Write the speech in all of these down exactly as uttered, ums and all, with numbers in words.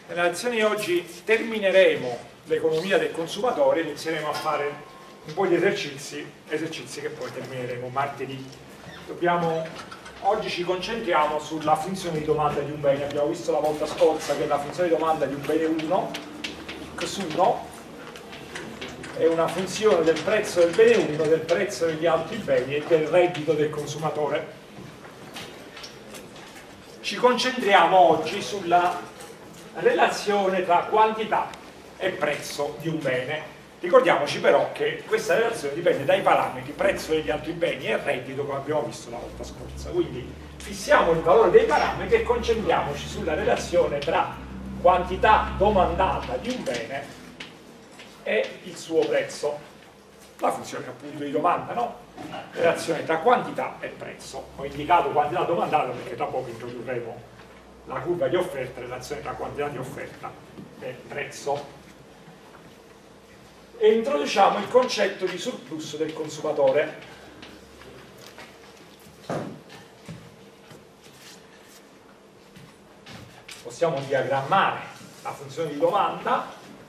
Nella lezione di oggi termineremo l'economia del consumatore e inizieremo a fare un po' di esercizi, esercizi che poi termineremo martedì. Dobbiamo, oggi ci concentriamo sulla funzione di domanda di un bene. Abbiamo visto la volta scorsa che la funzione di domanda di un bene uno, x uno, è una funzione del prezzo del bene uno, del prezzo degli altri beni e del reddito del consumatore. Ci concentriamo oggi sulla relazione tra quantità e prezzo di un bene. Ricordiamoci però che questa relazione dipende dai parametri prezzo degli altri beni e reddito, come abbiamo visto la volta scorsa. Quindi fissiamo il valore dei parametri e concentriamoci sulla relazione tra quantità domandata di un bene e il suo prezzo. La funzione appunto di domanda, no? Relazione tra quantità e prezzo. Ho indicato quantità domandata perché tra poco introdurremo la curva di offerta, relazione tra quantità di offerta e prezzo. E introduciamo il concetto di surplus del consumatore. Possiamo diagrammare la funzione di domanda,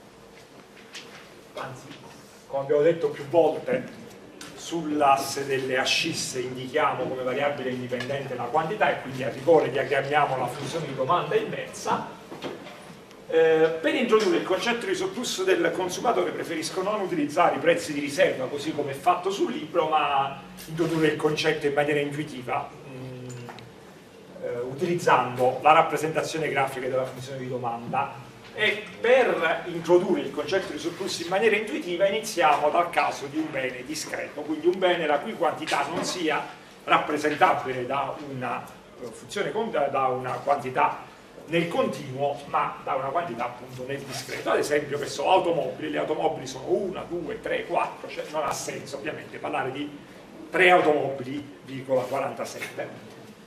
anzi, come abbiamo detto più volte, sull'asse delle ascisse indichiamo come variabile indipendente la quantità e quindi a rigore diagrammiamo la funzione di domanda inversa. Eh, per introdurre il concetto di surplus del consumatore preferisco non utilizzare i prezzi di riserva così come è fatto sul libro, ma introdurre il concetto in maniera intuitiva, mh, eh, utilizzando la rappresentazione grafica della funzione di domanda. E per introdurre il concetto di surplus in maniera intuitiva iniziamo dal caso di un bene discreto, quindi un bene la cui quantità non sia rappresentabile da una funzione, da una quantità nel continuo, ma da una quantità appunto nel discreto. Ad esempio, che so, automobili, le automobili sono una, due, tre, quattro, cioè non ha senso ovviamente parlare di tre automobili, virgola quarantasette.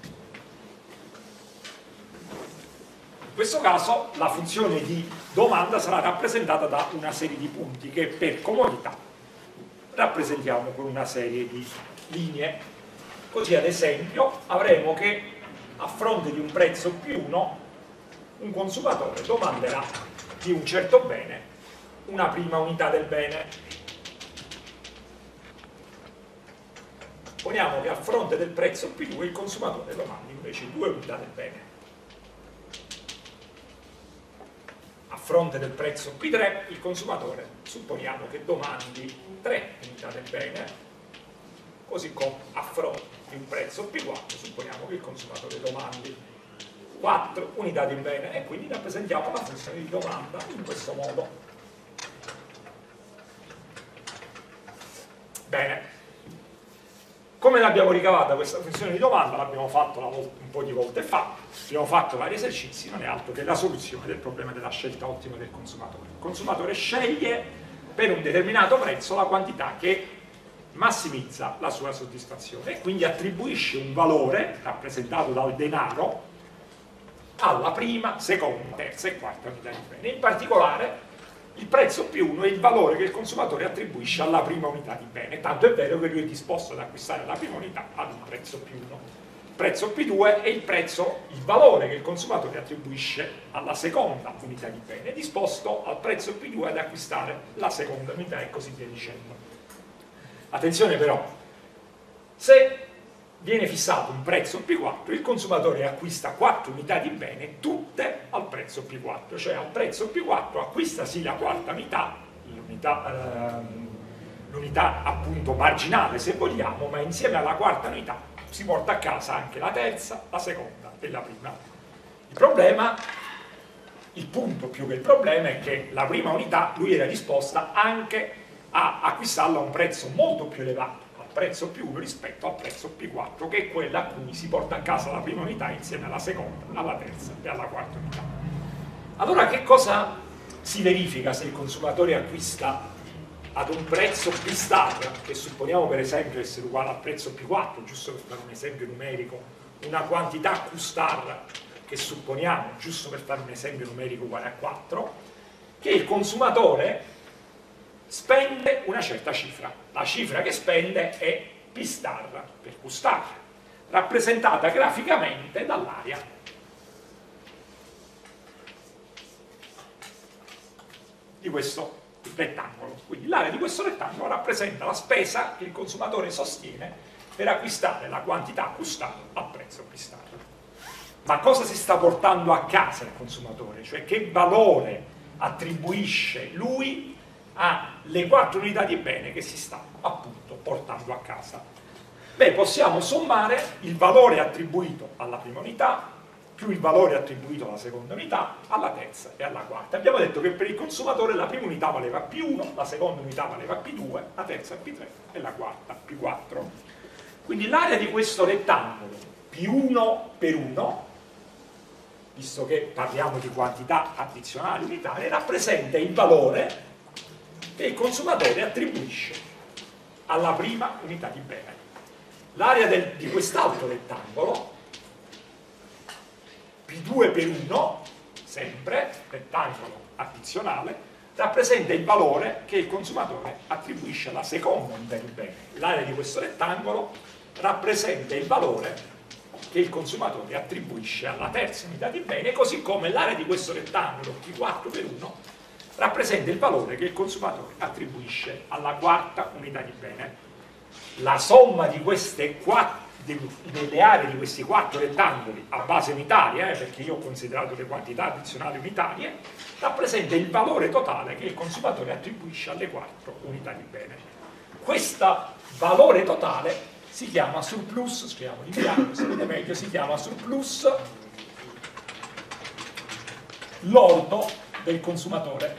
In questo caso la funzione di domanda sarà rappresentata da una serie di punti che per comodità rappresentiamo con una serie di linee. Così ad esempio avremo che a fronte di un prezzo più uno un consumatore domanderà di un certo bene una prima unità del bene. Poniamo che a fronte del prezzo più due il consumatore domandi invece due unità del bene. A fronte del prezzo P tre il consumatore supponiamo che domandi tre unità del bene, così come a fronte di un prezzo P quattro supponiamo che il consumatore domandi quattro unità di bene e quindi rappresentiamo la funzione di domanda in questo modo. Bene, come l'abbiamo ricavata questa funzione di domanda? L'abbiamo fatto un po' di volte fa, abbiamo fatto vari esercizi, non è altro che la soluzione del problema della scelta ottima del consumatore. Il consumatore sceglie per un determinato prezzo la quantità che massimizza la sua soddisfazione e quindi attribuisce un valore rappresentato dal denaro alla prima, seconda, terza e quarta unità di bene. In particolare il prezzo più uno è il valore che il consumatore attribuisce alla prima unità di bene, tanto è vero che lui è disposto ad acquistare la prima unità ad un prezzo più uno. Il prezzo P due è il prezzo, il valore che il consumatore attribuisce alla seconda unità di bene, è disposto al prezzo P due ad acquistare la seconda unità e così via dicendo. Attenzione però, se viene fissato un prezzo P quattro, il consumatore acquista quattro unità di bene, tutte al prezzo P quattro, cioè al prezzo P quattro acquista sì la quarta unità, l'unità ehm, appunto marginale se vogliamo, ma insieme alla quarta unità si porta a casa anche la terza, la seconda e la prima. Il problema, il punto più che il problema è che la prima unità lui era disposta anche a acquistarla a un prezzo molto più elevato, prezzo più uno rispetto al prezzo P quattro, che è quella a cui si porta a casa la prima unità insieme alla seconda, alla terza e alla quarta unità. Allora che cosa si verifica se il consumatore acquista ad un prezzo P star, che supponiamo per esempio essere uguale al prezzo P quattro, giusto per fare un esempio numerico, una quantità Q star che supponiamo, giusto per fare un esempio numerico, uguale a quattro, che il consumatore spende una certa cifra. La cifra che spende è P star per Q star, rappresentata graficamente dall'area. di questo rettangolo. Quindi l'area di questo rettangolo rappresenta la spesa che il consumatore sostiene per acquistare la quantità acquistata a prezzo acquistato. Ma cosa si sta portando a casa il consumatore? Cioè che valore attribuisce lui alle quattro unità di bene che si sta appunto portando a casa? Beh, possiamo sommare il valore attribuito alla prima unità più il valore attribuito alla seconda unità, alla terza e alla quarta. Abbiamo detto che per il consumatore la prima unità valeva P uno, la seconda unità valeva P due, la terza P tre e la quarta P quattro. Quindi l'area di questo rettangolo P uno per uno, visto che parliamo di quantità addizionali unitarie, rappresenta il valore che il consumatore attribuisce alla prima unità di bene. L'area di quest'altro rettangolo P due per uno, sempre rettangolo addizionale, rappresenta il valore che il consumatore attribuisce alla seconda unità di bene. L'area di questo rettangolo rappresenta il valore che il consumatore attribuisce alla terza unità di bene, così come l'area di questo rettangolo P quattro per uno rappresenta il valore che il consumatore attribuisce alla quarta unità di bene. La somma di queste quattro delle aree di questi quattro rettangoli a base unitaria, eh, perché io ho considerato le quantità addizionali unitarie, rappresenta il valore totale che il consumatore attribuisce alle quattro unità di bene. Questo valore totale si chiama surplus, scriviamo in bianco, se vedete meglio, si chiama surplus lordo del consumatore.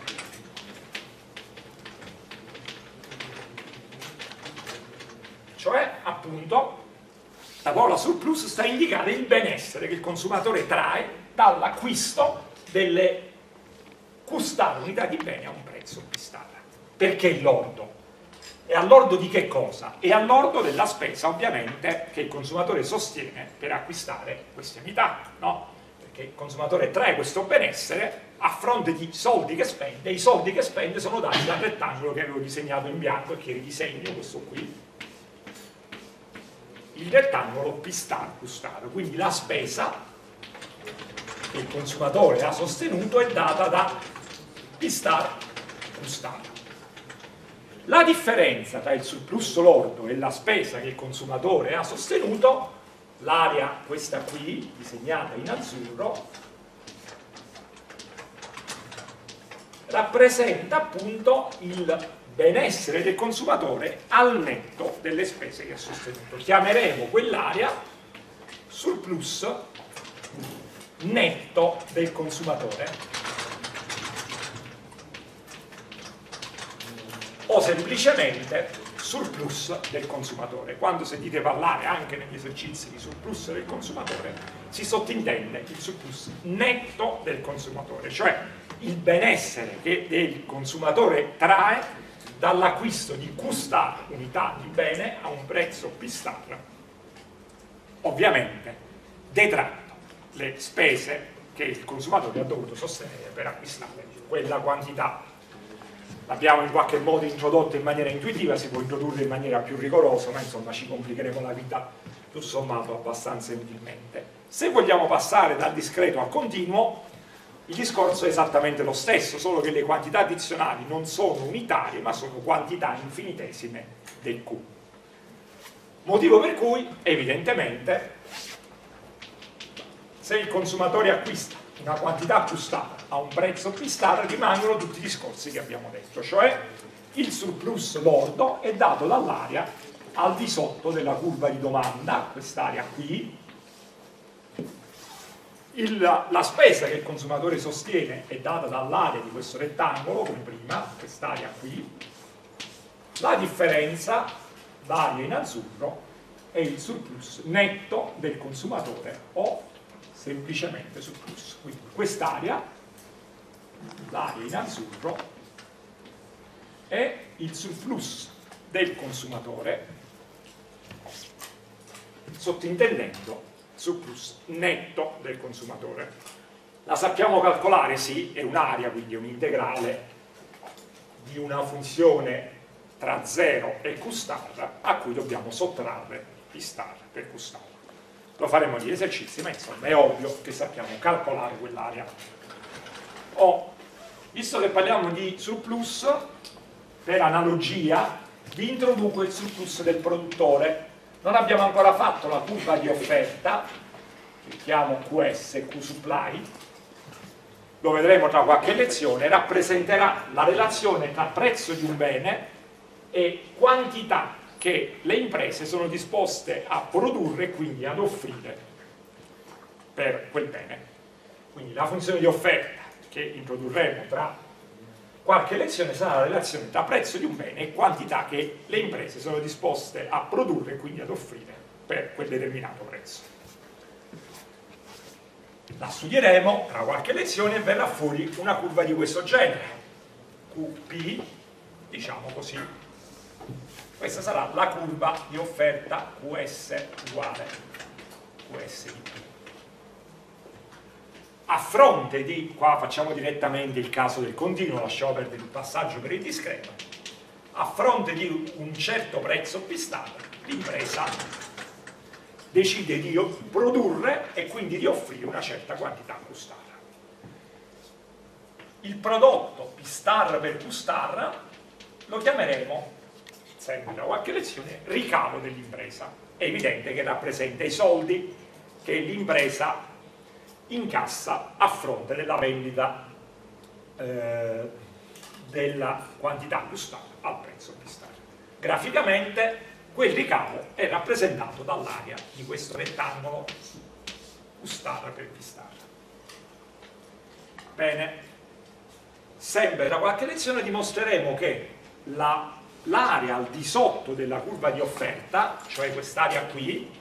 Cioè, appunto, la parola surplus sta a indicare il benessere che il consumatore trae dall'acquisto delle custate unità di bene a un prezzo pistata. Perché il lordo? E all'ordo di che cosa? E all'ordo della spesa, ovviamente, che il consumatore sostiene per acquistare queste unità, no? Perché il consumatore trae questo benessere a fronte di soldi che spende, e i soldi che spende sono dati dal rettangolo che avevo disegnato in bianco e che ridisegno, questo qui, il rettangolo P star Q star. Quindi la spesa che il consumatore ha sostenuto è data da P star Q star. La differenza tra il surplus lordo e la spesa che il consumatore ha sostenuto, l'area questa qui disegnata in azzurro, rappresenta appunto il benessere del consumatore al netto delle spese che ha sostenuto. Chiameremo quell'area surplus netto del consumatore, o semplicemente surplus del consumatore. Quando sentite parlare anche negli esercizi di surplus del consumatore, si sottintende il surplus netto del consumatore, cioè il benessere che il consumatore trae dall'acquisto di Q star unità di bene a un prezzo P star, ovviamente detratto le spese che il consumatore ha dovuto sostenere per acquistare quella quantità. L'abbiamo in qualche modo introdotto in maniera intuitiva, si può introdurre in maniera più rigorosa, ma insomma ci complicheremo la vita tutto sommato abbastanza inutilmente. Se vogliamo passare dal discreto al continuo, il discorso è esattamente lo stesso, solo che le quantità addizionali non sono unitarie, ma sono quantità infinitesime del Q. Motivo per cui, evidentemente, se il consumatore acquista una quantità acquistata a un prezzo P star, rimangono tutti i discorsi che abbiamo detto, cioè il surplus lordo è dato dall'area al di sotto della curva di domanda, quest'area qui. Il, la spesa che il consumatore sostiene è data dall'area di questo rettangolo, come prima, quest'area qui. La differenza, l'area in azzurro, è il surplus netto del consumatore o semplicemente surplus. Quindi quest'area, l'area in azzurro, è il surplus del consumatore, sottintendendo surplus netto del consumatore. La sappiamo calcolare? Sì, è un'area, quindi è un integrale di una funzione tra zero e Q star a cui dobbiamo sottrarre P star per Q star. Lo faremo negli esercizi, ma insomma è ovvio che sappiamo calcolare quell'area. O Visto che parliamo di surplus, per analogia vi introduco il surplus del produttore. Non abbiamo ancora fatto la curva di offerta, che chiamo Q S, Q supply, lo vedremo tra qualche lezione, rappresenterà la relazione tra prezzo di un bene e quantità che le imprese sono disposte a produrre e quindi ad offrire per quel bene. Quindi la funzione di offerta che introdurremo tra qualche lezione sarà la relazione tra prezzo di un bene e quantità che le imprese sono disposte a produrre e quindi ad offrire per quel determinato prezzo. La studieremo tra qualche lezione e verrà fuori una curva di questo genere, Q P, diciamo così. Questa sarà la curva di offerta Q S uguale Q S di P. A fronte di, qua facciamo direttamente il caso del continuo, lasciamo perdere il passaggio per il discreto, a fronte di un certo prezzo P star, l'impresa decide di produrre e quindi di offrire una certa quantità Q star. Il prodotto P star per Q star lo chiameremo, sempre da qualche lezione, ricavo dell'impresa. È evidente che rappresenta i soldi che l'impresa incassa a fronte della vendita eh, della quantità Q star al prezzo P star. Graficamente quel ricavo è rappresentato dall'area di questo rettangolo Q star per P star. Bene, sempre da qualche lezione dimostreremo che l'area al di sotto della curva di offerta, cioè quest'area qui,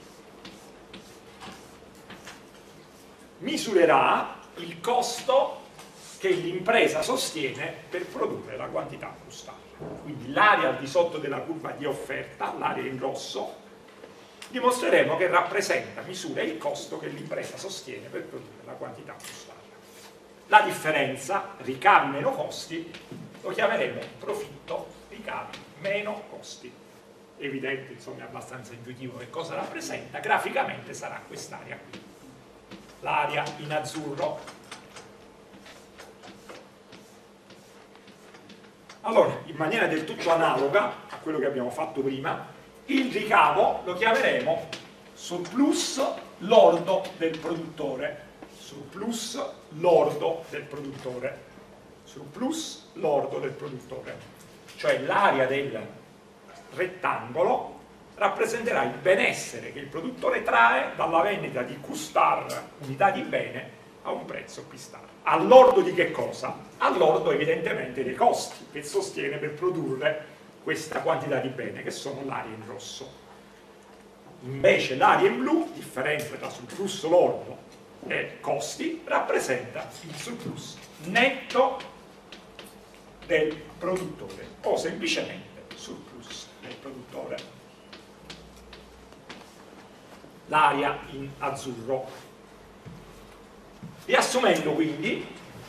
misurerà il costo che l'impresa sostiene per produrre la quantità Q star. Quindi l'area al di sotto della curva di offerta, l'area in rosso, dimostreremo che rappresenta, misura il costo che l'impresa sostiene per produrre la quantità Q star. La differenza, ricavi meno costi, lo chiameremo profitto ricavi meno costi. Evidente, insomma, è abbastanza intuitivo che cosa rappresenta. Graficamente sarà quest'area qui, l'area in azzurro. Allora, in maniera del tutto analoga a quello che abbiamo fatto prima, il ricavo lo chiameremo surplus lordo del produttore. Surplus lordo del produttore. Surplus lordo del produttore. Cioè l'area del rettangolo rappresenterà il benessere che il produttore trae dalla vendita di Q star, unità di bene, a un prezzo P star. All'ordo di che cosa? All'ordo evidentemente dei costi che sostiene per produrre questa quantità di bene, che sono l'area in rosso. Invece l'area in blu, differenza tra surplus lordo e costi, rappresenta il surplus netto del produttore o semplicemente surplus del produttore. L'area in azzurro. Riassumendo quindi,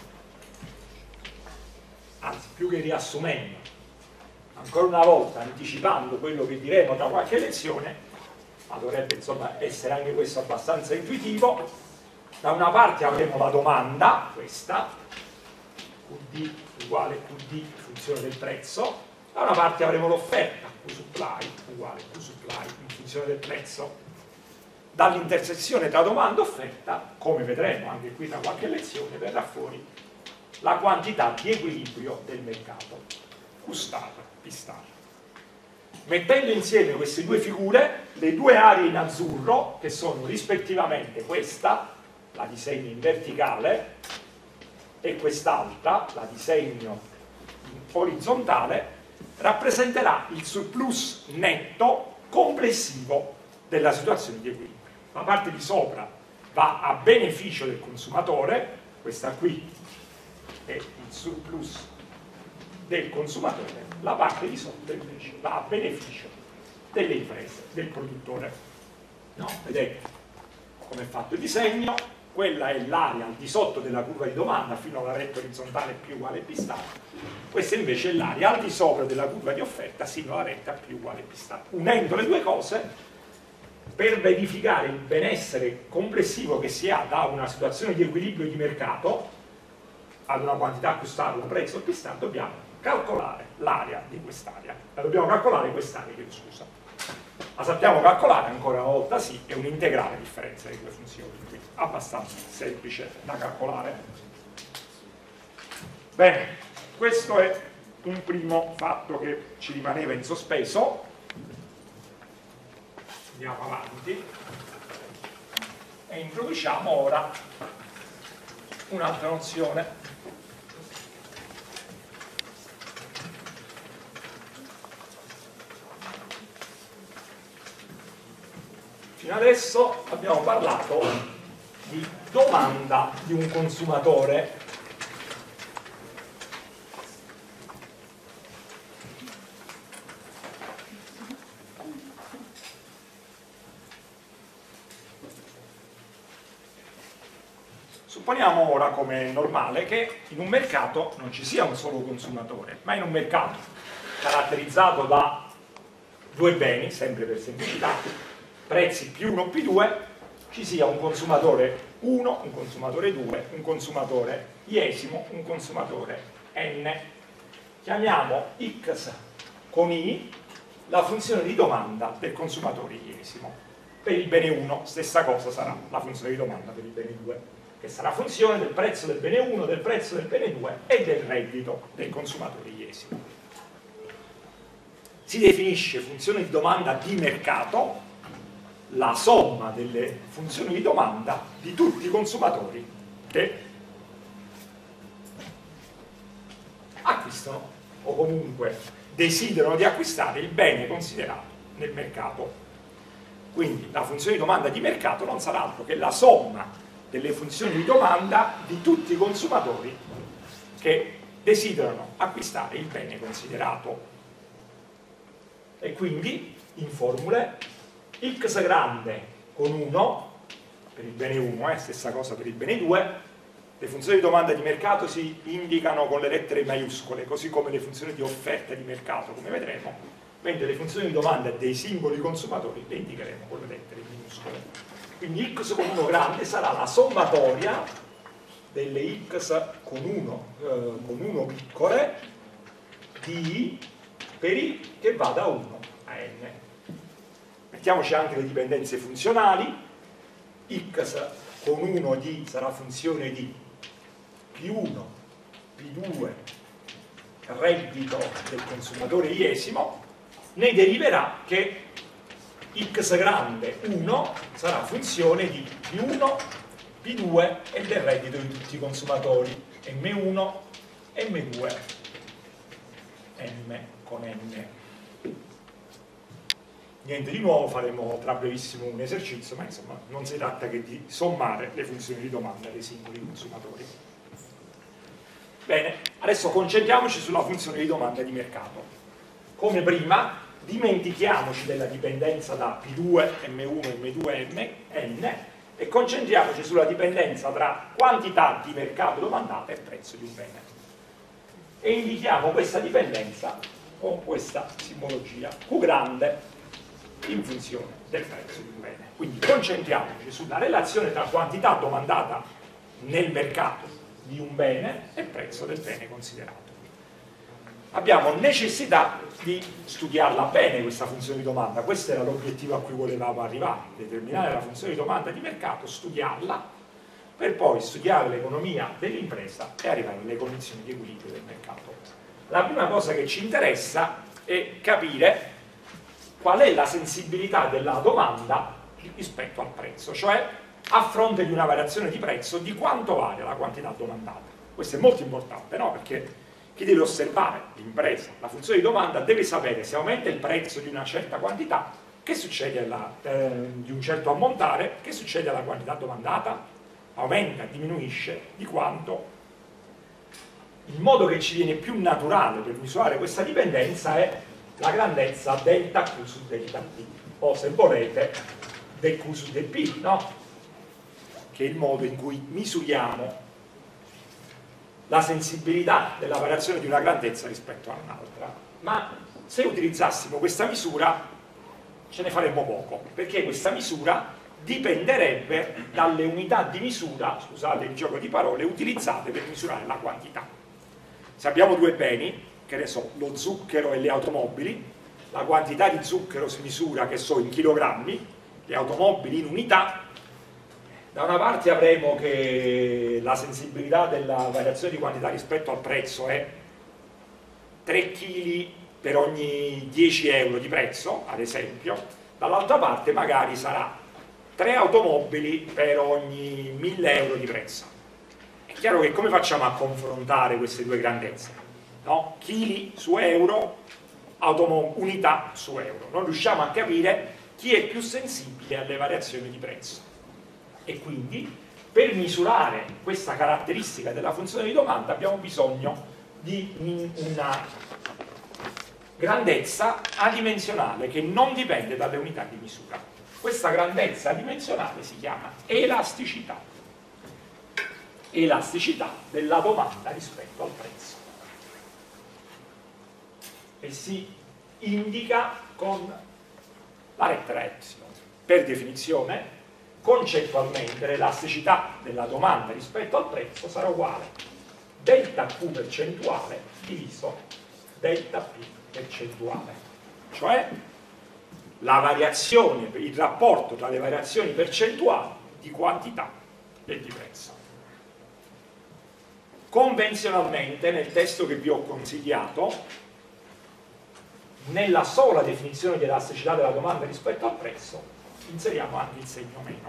anzi più che riassumendo, ancora una volta anticipando quello che diremo tra qualche lezione, ma dovrebbe insomma essere anche questo abbastanza intuitivo, da una parte avremo la domanda, questa, Q D uguale Q D funzione del prezzo, da una parte avremo l'offerta, Q supply uguale Q supply in funzione del prezzo. Dall'intersezione tra domanda e offerta, come vedremo anche qui tra qualche lezione, verrà fuori la quantità di equilibrio del mercato, Q star, P star. Mettendo insieme queste due figure, le due aree in azzurro, che sono rispettivamente questa, la disegno in verticale, e quest'altra, la disegno in orizzontale, rappresenterà il surplus netto complessivo della situazione di equilibrio. La parte di sopra va a beneficio del consumatore, questa qui è il surplus del consumatore, la parte di sotto invece va a beneficio delle imprese, del produttore. No? Vedete come è fatto il disegno? Quella è l'area al di sotto della curva di domanda fino alla retta orizzontale più uguale P star. Questa invece è l'area al di sopra della curva di offerta sino alla retta più uguale P star. Unendo le due cose, per verificare il benessere complessivo che si ha da una situazione di equilibrio di mercato, ad una quantità acquistata, un prezzo acquistato, dobbiamo calcolare l'area di quest'area. La dobbiamo calcolare quest'area, chiedo scusa. La sappiamo calcolare ancora una volta, sì, è un'integrale differenza di due funzioni, quindi abbastanza semplice da calcolare. Bene, questo è un primo fatto che ci rimaneva in sospeso. Andiamo avanti e introduciamo ora un'altra nozione. Fino adesso abbiamo parlato di domanda di un consumatore. Supponiamo ora, come è normale, che in un mercato non ci sia un solo consumatore, ma in un mercato caratterizzato da due beni, sempre per semplicità, prezzi più uno più due, ci sia un consumatore uno, un consumatore due, un consumatore iesimo, un consumatore n. Chiamiamo x con i la funzione di domanda del consumatore iesimo. Per il bene uno, stessa cosa sarà la funzione di domanda per il bene due, che sarà funzione del prezzo del bene uno, del prezzo del bene due e del reddito del consumatore iesimo. Si definisce funzione di domanda di mercato la somma delle funzioni di domanda di tutti i consumatori che acquistano o comunque desiderano di acquistare il bene considerato nel mercato. Quindi la funzione di domanda di mercato non sarà altro che la somma delle funzioni di domanda di tutti i consumatori che desiderano acquistare il bene considerato. E quindi in formule x grande con uno per il bene uno, eh, stessa cosa per il bene due, le funzioni di domanda di mercato si indicano con le lettere maiuscole, così come le funzioni di offerta di mercato, come vedremo, mentre le funzioni di domanda dei singoli consumatori le indicheremo con le lettere minuscole. Quindi x con uno grande sarà la sommatoria delle x con uno, eh, con uno piccole di i per i che va da uno a n. Mettiamoci anche le dipendenze funzionali. X con uno di sarà funzione di P uno, P due, reddito del consumatore iesimo. Ne deriverà che x grande uno sarà funzione di P uno, P due e del reddito di tutti i consumatori, M uno, M due, M con N. Niente di nuovo, faremo tra brevissimo un esercizio, ma insomma non si tratta che di sommare le funzioni di domanda dei singoli consumatori. Bene, adesso concentriamoci sulla funzione di domanda di mercato. Come prima, dimentichiamoci della dipendenza da P due, M uno, M due, N e concentriamoci sulla dipendenza tra quantità di mercato domandata e prezzo di un bene. E indichiamo questa dipendenza con questa simbologia Q grande in funzione del prezzo di un bene. Quindi concentriamoci sulla relazione tra quantità domandata nel mercato di un bene e prezzo del bene considerato. Abbiamo necessità di studiarla bene questa funzione di domanda, questo era l'obiettivo a cui volevamo arrivare, determinare la funzione di domanda di mercato, studiarla, per poi studiare l'economia dell'impresa e arrivare alle condizioni di equilibrio del mercato. La prima cosa che ci interessa è capire qual è la sensibilità della domanda rispetto al prezzo, cioè a fronte di una variazione di prezzo di quanto varia la quantità domandata. Questo è molto importante, no? Perché chi deve osservare l'impresa, la funzione di domanda, deve sapere se aumenta il prezzo di una certa quantità, che succede alla, eh, di un certo ammontare, che succede alla quantità domandata? Aumenta, diminuisce, di quanto? Il modo che ci viene più naturale per misurare questa dipendenza è la grandezza delta Q su delta P, o se volete del Q su del P, no? Che è il modo in cui misuriamo la sensibilità della variazione di una grandezza rispetto a un'altra. Ma se utilizzassimo questa misura ce ne faremmo poco, perché questa misura dipenderebbe dalle unità di misura, scusate il gioco di parole, utilizzate per misurare la quantità. Se abbiamo due beni, che ne so, lo zucchero e le automobili, la quantità di zucchero si misura, che so, in chilogrammi, le automobili in unità. Da una parte avremo che la sensibilità della variazione di quantità rispetto al prezzo è tre chili per ogni dieci euro di prezzo, ad esempio, dall'altra parte magari sarà tre automobili per ogni mille euro di prezzo. È chiaro che come facciamo a confrontare queste due grandezze? No? Chili su euro, unità su euro. Non riusciamo a capire chi è più sensibile alle variazioni di prezzo. E quindi per misurare questa caratteristica della funzione di domanda abbiamo bisogno di una grandezza adimensionale che non dipende dalle unità di misura. Questa grandezza adimensionale si chiama elasticità. Elasticità della domanda rispetto al prezzo. E si indica con la lettera epsilon. Per definizione, concettualmente l'elasticità della domanda rispetto al prezzo sarà uguale delta Q percentuale diviso delta P percentuale, cioè la variazione, il rapporto tra le variazioni percentuali di quantità e di prezzo. Convenzionalmente, nel testo che vi ho consigliato, nella sola definizione di elasticità della domanda rispetto al prezzo inseriamo anche il segno meno.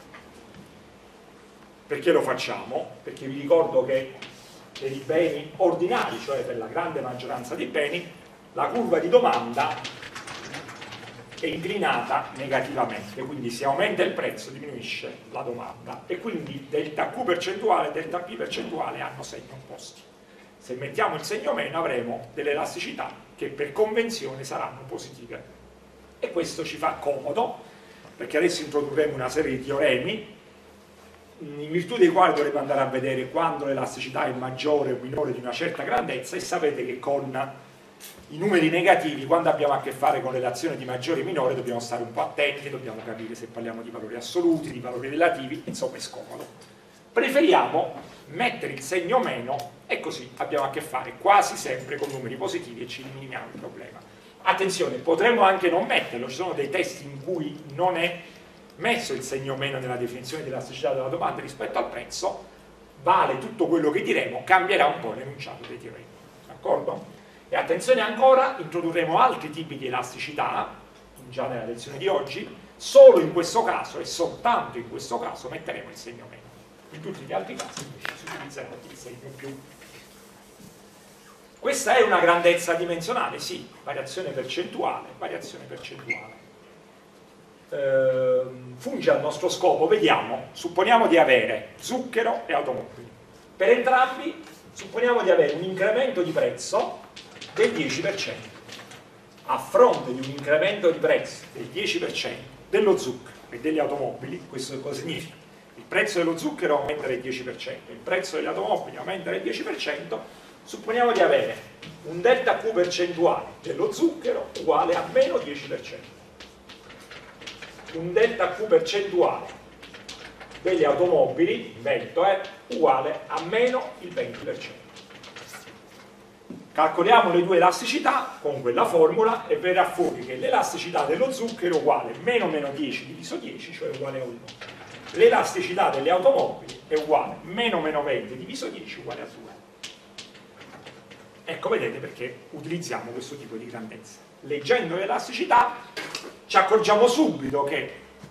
Perché lo facciamo? Perché vi ricordo che per i beni ordinari, cioè per la grande maggioranza dei beni, la curva di domanda è inclinata negativamente, quindi se aumenta il prezzo diminuisce la domanda e quindi delta Q percentuale e delta P percentuale hanno segni opposti. Se mettiamo il segno meno avremo delle elasticità che per convenzione saranno positive e questo ci fa comodo perché adesso introdurremo una serie di teoremi in virtù dei quali dovremo andare a vedere quando l'elasticità è maggiore o minore di una certa grandezza e sapete che con i numeri negativi, quando abbiamo a che fare con relazioni di maggiore e minore, dobbiamo stare un po' attenti, dobbiamo capire se parliamo di valori assoluti, di valori relativi, insomma è scomodo. Preferiamo mettere il segno meno e così abbiamo a che fare quasi sempre con numeri positivi e ci eliminiamo il problema. Attenzione, potremmo anche non metterlo, ci sono dei testi in cui non è messo il segno meno nella definizione dell'elasticità della domanda rispetto al prezzo, vale tutto quello che diremo, cambierà un po' l'enunciato dei teoremi, d'accordo? E attenzione ancora, introdurremo altri tipi di elasticità, già nella lezione di oggi, solo in questo caso e soltanto in questo caso metteremo il segno meno. In tutti gli altri casi invece si utilizzerà il segno più. Questa è una grandezza dimensionale, sì, variazione percentuale, variazione percentuale. Ehm, funge al nostro scopo, vediamo, supponiamo di avere zucchero e automobili. Per entrambi supponiamo di avere un incremento di prezzo del dieci per cento. A fronte di un incremento di prezzo del dieci per cento dello zucchero e delle automobili, questo cosa significa? Il prezzo dello zucchero aumenta del dieci per cento, il prezzo delle automobili aumenta del dieci per cento, supponiamo di avere un delta Q percentuale dello zucchero uguale a meno dieci per cento. Un delta Q percentuale delle automobili, invento, è uguale a meno il venti per cento. Calcoliamo le due elasticità con quella formula e verrà fuori che l'elasticità dello zucchero è uguale a meno meno dieci diviso dieci, cioè uguale a uno. L'elasticità delle automobili è uguale a meno meno venti diviso dieci uguale a due. Ecco, vedete perché utilizziamo questo tipo di grandezza. Leggendo l'elasticità ci accorgiamo subito che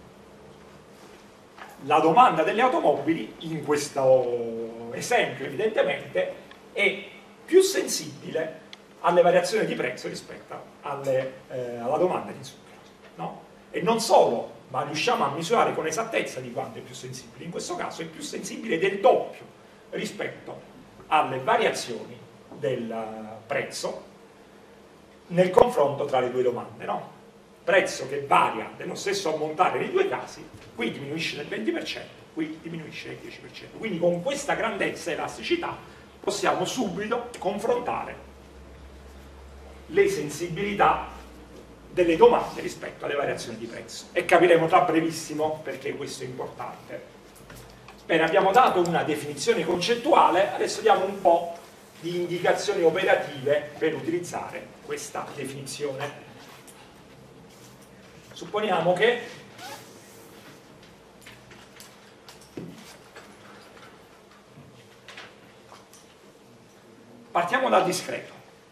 la domanda delle automobili, in questo esempio evidentemente, è più sensibile alle variazioni di prezzo rispetto alle, eh, alla domanda di zucchero, no? E non solo, ma riusciamo a misurare con esattezza di quanto è più sensibile. In questo caso è più sensibile del doppio rispetto alle variazioni del prezzo nel confronto tra le due domande, no? Prezzo che varia dello stesso ammontare nei due casi, qui diminuisce del venti per cento, qui diminuisce del dieci per cento. Quindi con questa grandezza e elasticità possiamo subito confrontare le sensibilità delle domande rispetto alle variazioni di prezzo. E capiremo tra brevissimo perché questo è importante. Bene, abbiamo dato una definizione concettuale, adesso diamo un po' di indicazioni operative per utilizzare questa definizione. Supponiamo che partiamo dal discreto.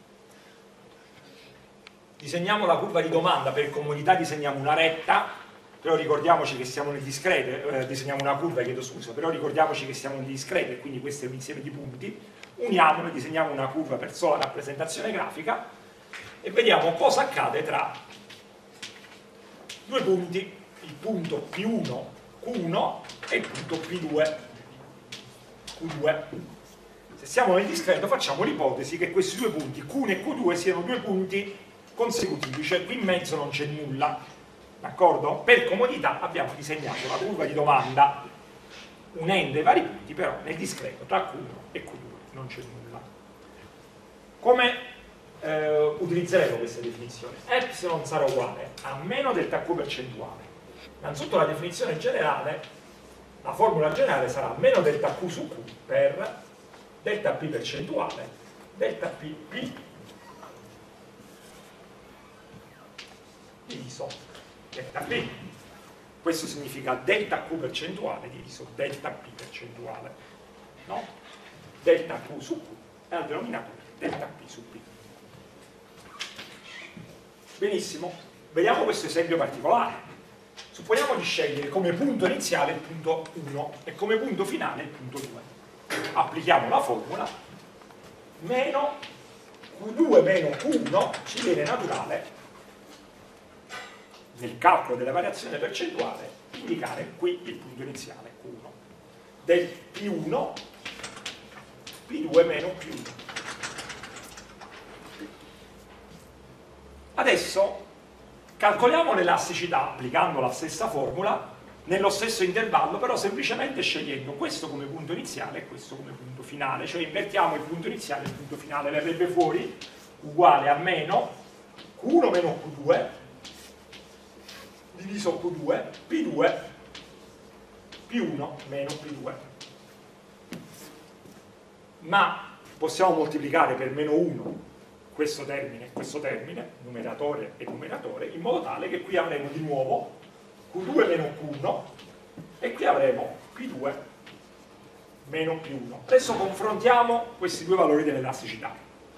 Disegniamo la curva di domanda, per comodità disegniamo una retta, però ricordiamoci che siamo nel discreto, eh, disegniamo una curva, chiedo scusa, però ricordiamoci che siamo nel discreto e quindi questo è un insieme di punti, uniamolo e disegniamo una curva per sola rappresentazione grafica e vediamo cosa accade tra due punti, il punto P uno Q uno e il punto P due Q due. Se siamo nel discreto facciamo l'ipotesi che questi due punti Q uno e Q due siano due punti consecutivi, cioè qui in mezzo non c'è nulla, d'accordo? Per comodità abbiamo disegnato la curva di domanda unendo i vari punti, però nel discreto tra Q uno e Q due non c'è nulla. Come eh, utilizzeremo questa definizione? Epsilon sarà uguale a meno delta Q percentuale. Innanzitutto la definizione generale, la formula generale sarà meno delta Q su Q per delta P percentuale, delta P P diviso delta P. Questo significa delta Q percentuale diviso delta P percentuale, no? Delta Q su Q e al denominatore delta P su P. Benissimo, vediamo questo esempio particolare. Supponiamo di scegliere come punto iniziale il punto uno e come punto finale il punto due. Applichiamo la formula meno Q due meno Q uno, ci viene naturale nel calcolo della variazione percentuale indicare qui il punto iniziale Q uno del P uno P due meno P uno. Adesso calcoliamo l'elasticità applicando la stessa formula nello stesso intervallo, però semplicemente scegliendo questo come punto iniziale e questo come punto finale, cioè invertiamo il punto iniziale e il punto finale, verrebbe fuori uguale a meno Q uno meno Q due diviso Q due, P due, P uno meno P due. Ma possiamo moltiplicare per meno uno questo termine e questo termine, numeratore e numeratore, in modo tale che qui avremo di nuovo Q due meno Q uno e qui avremo P due meno P uno. Adesso confrontiamo questi due valori dell'elasticità.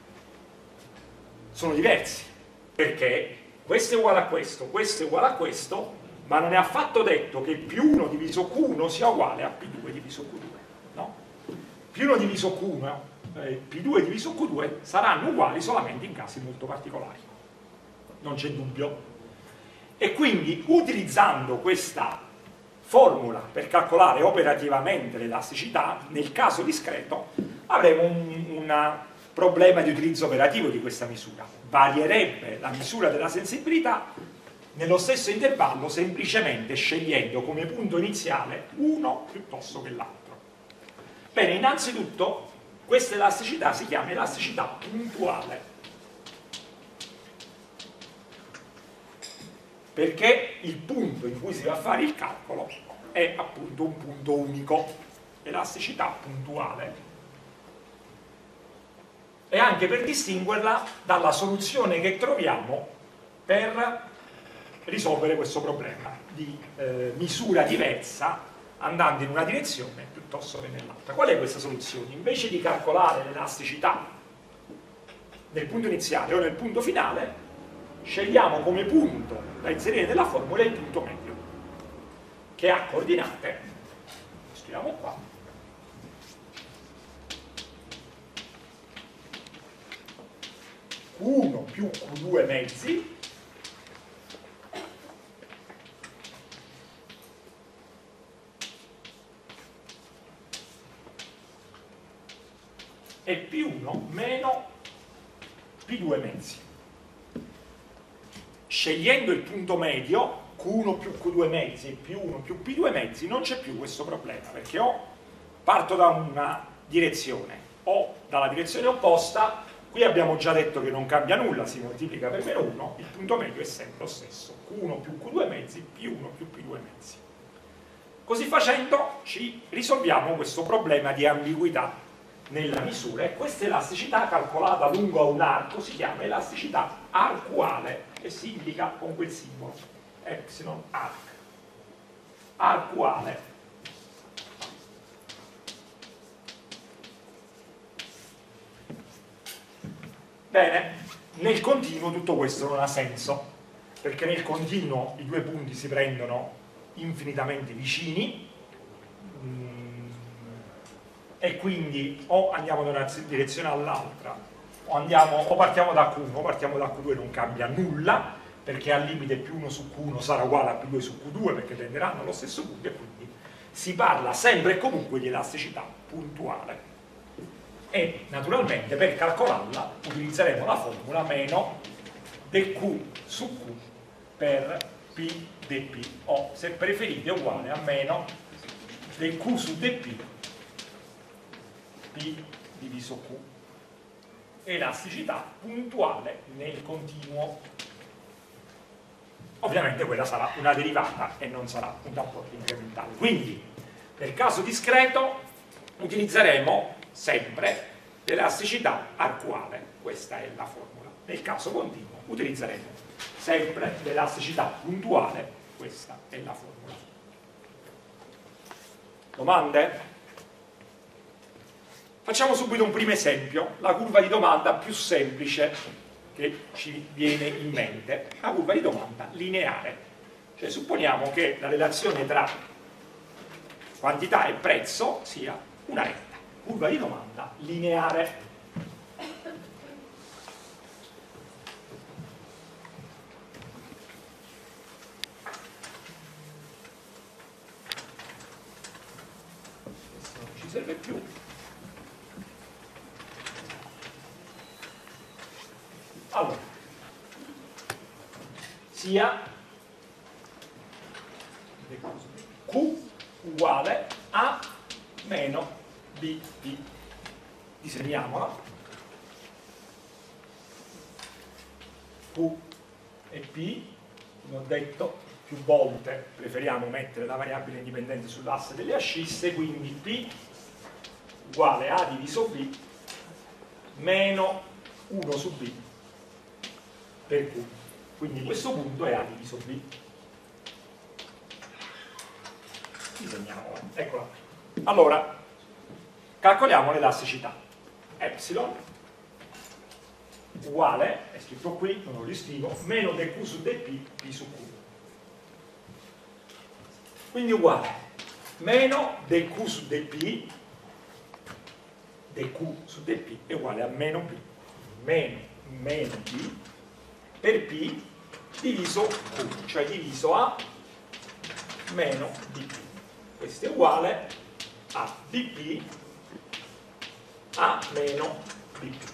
Sono diversi, perché questo è uguale a questo, questo è uguale a questo, ma non è affatto detto che P uno diviso Q uno sia uguale a P due diviso Q due, no? P uno diviso Q uno e P due diviso Q due saranno uguali solamente in casi molto particolari, non c'è dubbio. E quindi utilizzando questa formula per calcolare operativamente l'elasticità, nel caso discreto avremo un una problema di utilizzo operativo di questa misura. Varierebbe la misura della sensibilità nello stesso intervallo semplicemente scegliendo come punto iniziale uno piuttosto che l'altro. Bene, innanzitutto questa elasticità si chiama elasticità puntuale, perché il punto in cui si va a fare il calcolo è appunto un punto unico, elasticità puntuale. E anche per distinguerla dalla soluzione che troviamo per risolvere questo problema di eh, misura diversa andando in una direzione piuttosto che nell'altra. Qual è questa soluzione? Invece di calcolare l'elasticità nel punto iniziale o nel punto finale, scegliamo come punto da inserire nella formula il punto medio, che ha coordinate, scriviamo qua, Q uno più Q due mezzi e P uno meno P due mezzi. Scegliendo il punto medio Q uno più Q due mezzi e P uno più P due mezzi non c'è più questo problema, perché o parto da una direzione o dalla direzione opposta Qui abbiamo già detto che non cambia nulla, si moltiplica per meno uno, il punto medio è sempre lo stesso, Q uno più Q due mezzi più uno più P due mezzi. Così facendo ci risolviamo questo problema di ambiguità nella misura, e questa elasticità calcolata lungo un arco si chiama elasticità arcuale e si indica con quel simbolo, epsilon arc, arcuale. Bene, nel continuo tutto questo non ha senso, perché nel continuo i due punti si prendono infinitamente vicini, mm, e quindi o andiamo da una direzione all'altra, o, andiamo, o partiamo da Q uno o partiamo da Q due, non cambia nulla, perché al limite più uno su Q uno sarà uguale a più due su Q due, perché tenderanno allo stesso punto, e quindi si parla sempre e comunque di elasticità puntuale. E naturalmente per calcolarla utilizzeremo la formula meno dQ su Q per P dP, o se preferite uguale a meno dQ su dP P diviso Q, elasticità puntuale nel continuo. Ovviamente quella sarà una derivata e non sarà un rapporto incrementale, quindi per caso discreto utilizzeremo sempre l'elasticità arcuale, questa è la formula. Nel caso continuo utilizzeremo sempre l'elasticità puntuale, questa è la formula. Domande? Facciamo subito un primo esempio, la curva di domanda più semplice che ci viene in mente, la curva di domanda lineare. Cioè supponiamo che la relazione tra quantità e prezzo sia una retta, curva di domanda lineare. Questo non ci serve più. Allora, sia Q uguale a meno B P. Disegniamola. Q e P, come ho detto più volte, preferiamo mettere la variabile indipendente sull'asse delle ascisse, quindi P uguale A diviso B meno uno su B per Q. Quindi questo punto è A diviso B. Disegniamola, eccola. Allora, calcoliamo l'elasticità. Epsilon uguale, è scritto qui, non lo riscrivo, meno dQ su dP, P su Q. Quindi uguale meno dQ su dP, dQ su dP è uguale a meno P, meno meno P per P diviso Q, cioè diviso A meno dP. Questo è uguale a dP A meno dP.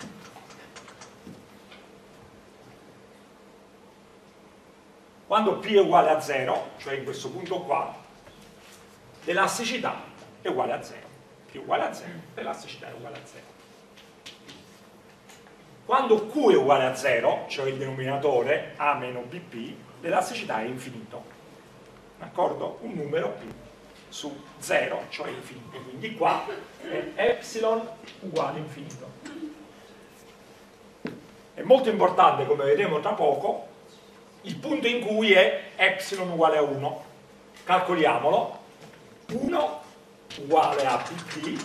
Quando P è uguale a zero, cioè in questo punto qua, l'elasticità è uguale a zero. P è uguale a zero, l'elasticità è uguale a zero. Quando Q è uguale a zero, cioè il denominatore A meno B P, l'elasticità è infinito. D'accordo? Un numero P su zero, cioè infinito. Quindi qua è epsilon uguale infinito. È molto importante, come vedremo tra poco, il punto in cui è epsilon uguale a uno. Calcoliamolo. uno uguale a B P,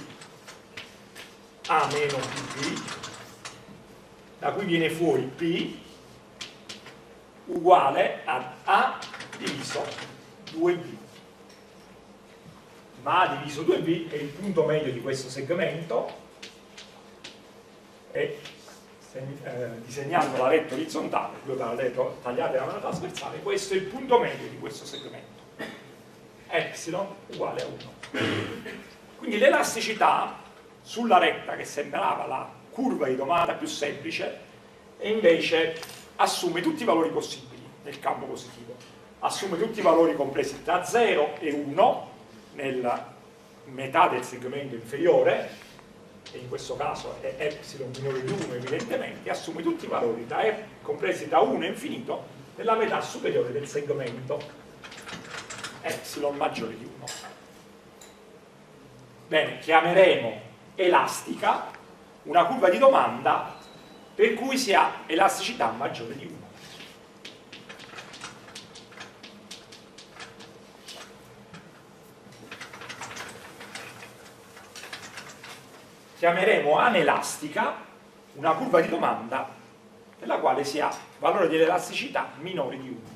A meno B P, da cui viene fuori P uguale ad A diviso due B. Ma A diviso due B è il punto medio di questo segmento, e eh, disegnando la retta orizzontale, due parallele tagliate da una trasversale, questo è il punto medio di questo segmento. Epsilon uguale a uno. Quindi l'elasticità sulla retta, che sembrava la curva di domanda più semplice, e invece assume tutti i valori possibili nel campo positivo. Assume tutti i valori compresi tra zero e uno nella metà del segmento inferiore, e in questo caso è epsilon minore di uno evidentemente, assume tutti i valori da e compresi da uno a infinito nella metà superiore del segmento epsilon maggiore di uno. Bene, chiameremo elastica una curva di domanda per cui si ha elasticità maggiore di uno. Chiameremo anelastica una curva di domanda nella quale si ha valore di elasticità minore di uno.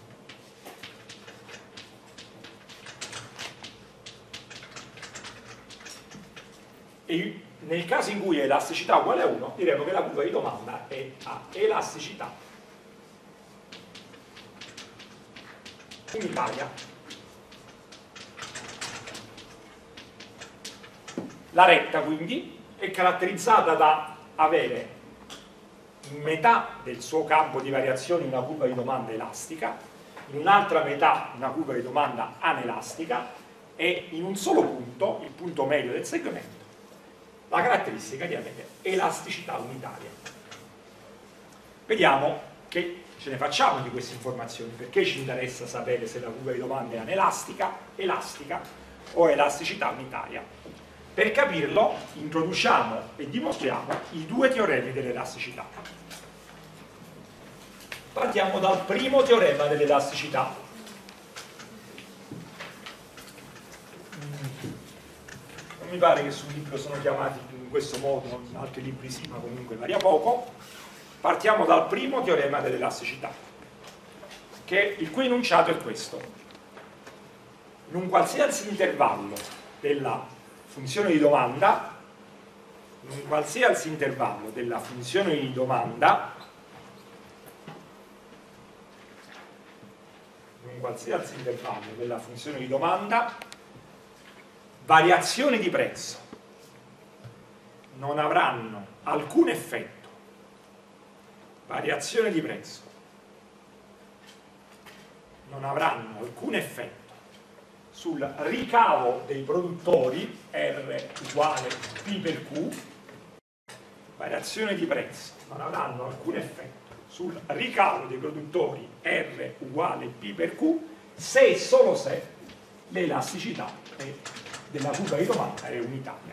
E nel caso in cui elasticità uguale a uno, diremo che la curva di domanda è a elasticità unitaria. La retta quindi è caratterizzata da avere in metà del suo campo di variazione una curva di domanda elastica, in un'altra metà una curva di domanda anelastica e in un solo punto, il punto medio del segmento, la caratteristica di avere elasticità unitaria. Vediamo che ce ne facciamo di queste informazioni, perché ci interessa sapere se la curva di domanda è anelastica, elastica o elasticità unitaria. Per capirlo introduciamo e dimostriamo i due teoremi dell'elasticità. Partiamo dal primo teorema dell'elasticità. Non mi pare che sul libro sono chiamati in questo modo, in altri libri sì, ma comunque varia poco. Partiamo dal primo teorema dell'elasticità, che il cui enunciato è questo. In un qualsiasi intervallo della funzione di domanda, in un qualsiasi intervallo della funzione di domanda, in un qualsiasi intervallo della funzione di domanda, variazioni di prezzo non avranno alcun effetto, variazioni di prezzo non avranno alcun effetto sul ricavo dei produttori R uguale P per Q, variazioni di prezzo non avranno alcun effetto sul ricavo dei produttori R uguale P per Q se e solo se l'elasticità della curva di domanda è unitaria.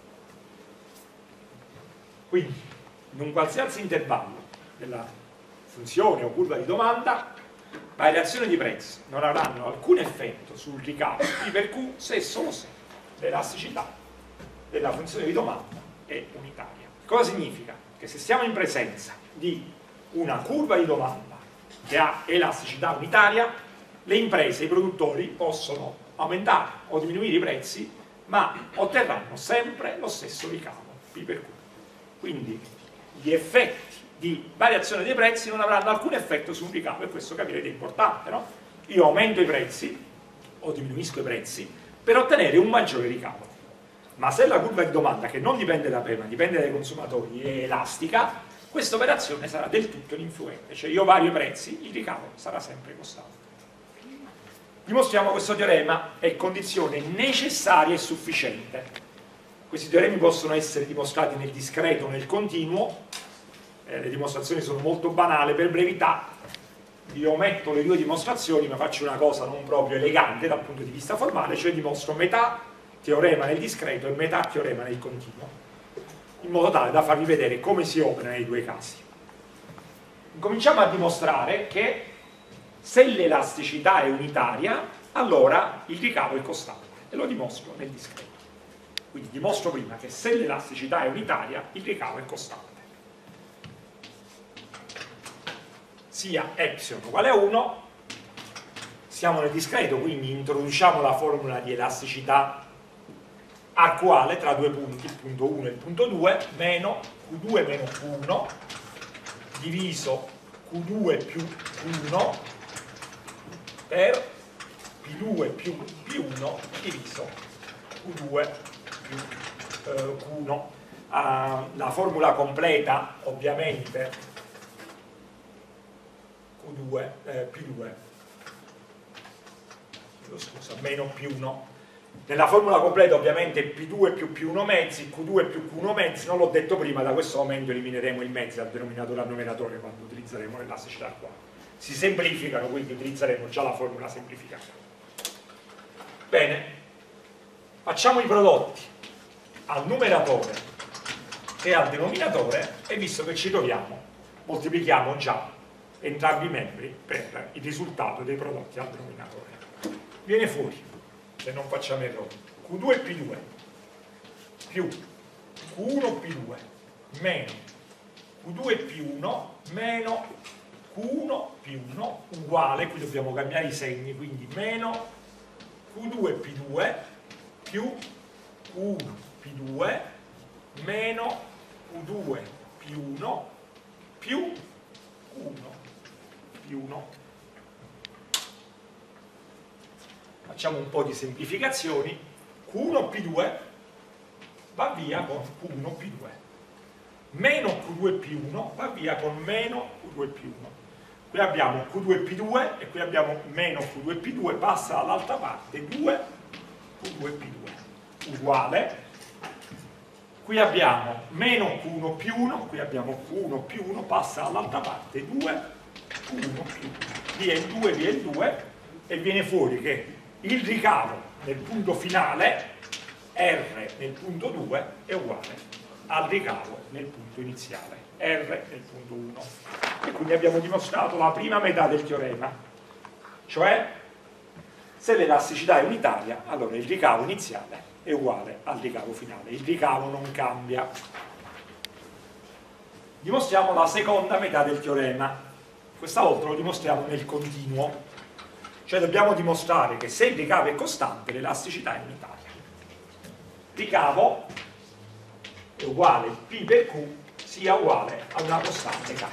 Quindi in un qualsiasi intervallo della funzione o curva di domanda, variazioni di prezzo non avranno alcun effetto sul ricavo P per Q se e solo se l'elasticità della funzione di domanda è unitaria. Cosa significa? Che se siamo in presenza di una curva di domanda che ha elasticità unitaria, le imprese, i produttori possono aumentare o diminuire i prezzi, ma otterranno sempre lo stesso ricavo P per Q. Quindi gli effetti di variazione dei prezzi non avranno alcun effetto su un ricavo, e questo capirete è importante, no? Io aumento i prezzi o diminuisco i prezzi per ottenere un maggiore ricavo, ma se la curva di domanda, che non dipende da me ma dipende dai consumatori, è elastica, questa operazione sarà del tutto ininfluente, cioè io vario i prezzi, il ricavo sarà sempre costante. Dimostriamo questo teorema, è condizione necessaria e sufficiente. Questi teoremi possono essere dimostrati nel discreto o nel continuo. Eh, le dimostrazioni sono molto banali, per brevità vi ometto le due dimostrazioni, ma faccio una cosa non proprio elegante dal punto di vista formale, cioè dimostro metà teorema nel discreto e metà teorema nel continuo, in modo tale da farvi vedere come si opera nei due casi. Cominciamo a dimostrare che se l'elasticità è unitaria, allora il ricavo è costante, e lo dimostro nel discreto. Quindi dimostro prima che se l'elasticità è unitaria, il ricavo è costante. Sia epsilon uguale a uno, siamo nel discreto, quindi introduciamo la formula di elasticità arcuale tra due punti, il punto uno e il punto due, meno Q due meno Q uno, diviso Q due più Q uno, per P due più P uno diviso Q due più eh, Q uno. Uh, la formula completa ovviamente Q due, eh, P due, scusa, meno P uno, Nella formula completa ovviamente P due più P uno mezzi, Q due più Q uno mezzi, non l'ho detto prima, da questo momento elimineremo il mezzi dal denominatore al numeratore quando utilizzeremo l'elasticità qua. Si semplificano, quindi utilizzeremo già la formula semplificata. Bene, facciamo i prodotti al numeratore e al denominatore e visto che ci troviamo, moltiplichiamo già entrambi i membri per il risultato dei prodotti al denominatore. Viene fuori, se non facciamo errori, Q due P due più Q uno P due meno Q due P uno meno Q uno P uno uguale, qui dobbiamo cambiare i segni, quindi meno Q due P due più Q uno P due meno Q due P uno più Q uno P uno. Facciamo un po' di semplificazioni. Q uno P due va via con Q uno P due meno Q due P uno va via con meno Q due P uno. Qui abbiamo Q due P due e qui abbiamo meno Q due P due, passa dall'altra parte due Q due P due uguale, qui abbiamo meno Q uno P uno, qui abbiamo Q uno P uno, passa dall'altra parte due Q uno P uno, via il due, via il due e viene fuori che il ricavo nel punto finale R nel punto due è uguale al ricavo nel punto iniziale R nel punto uno. E quindi abbiamo dimostrato la prima metà del teorema, cioè se l'elasticità è unitaria allora il ricavo iniziale è uguale al ricavo finale, il ricavo non cambia. Dimostriamo la seconda metà del teorema, questa volta lo dimostriamo nel continuo, cioè dobbiamo dimostrare che se il ricavo è costante l'elasticità è unitaria. Ricavo è uguale P per Q sia uguale a una costante K.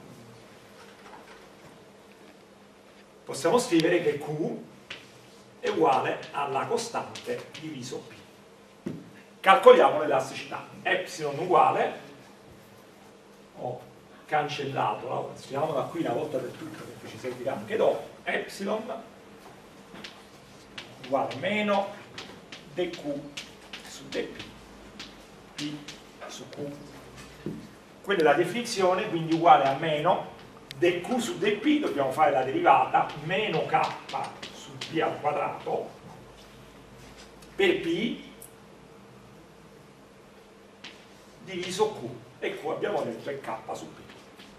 Possiamo scrivere che Q è uguale alla costante diviso P. Calcoliamo l'elasticità. Epsilon uguale, ho cancellato, scriviamola qui una volta per tutte perché ci servirà anche dopo, epsilon uguale meno dq su dp, p su q. Quella è la definizione, quindi uguale a meno dq su dp, dobbiamo fare la derivata, meno k su p al quadrato per p diviso q, e q abbiamo detto è k su p.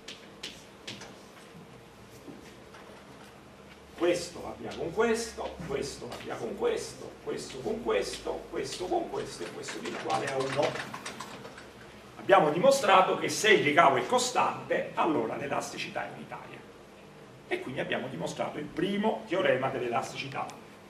Questo va via con questo, questo va via con questo, questo con questo, questo con questo e questo viene uguale a uno. Abbiamo dimostrato che se il ricavo è costante, allora l'elasticità è unitaria. E quindi abbiamo dimostrato il primo teorema dell'elasticità.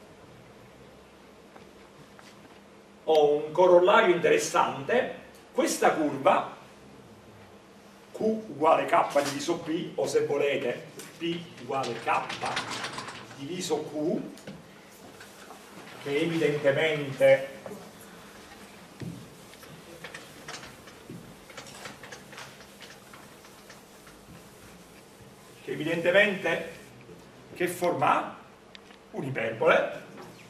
Ho un corollario interessante, questa curva, Q uguale K diviso P, o se volete P uguale K diviso Q, che evidentemente che evidentemente che forma ha? Un'iperbole,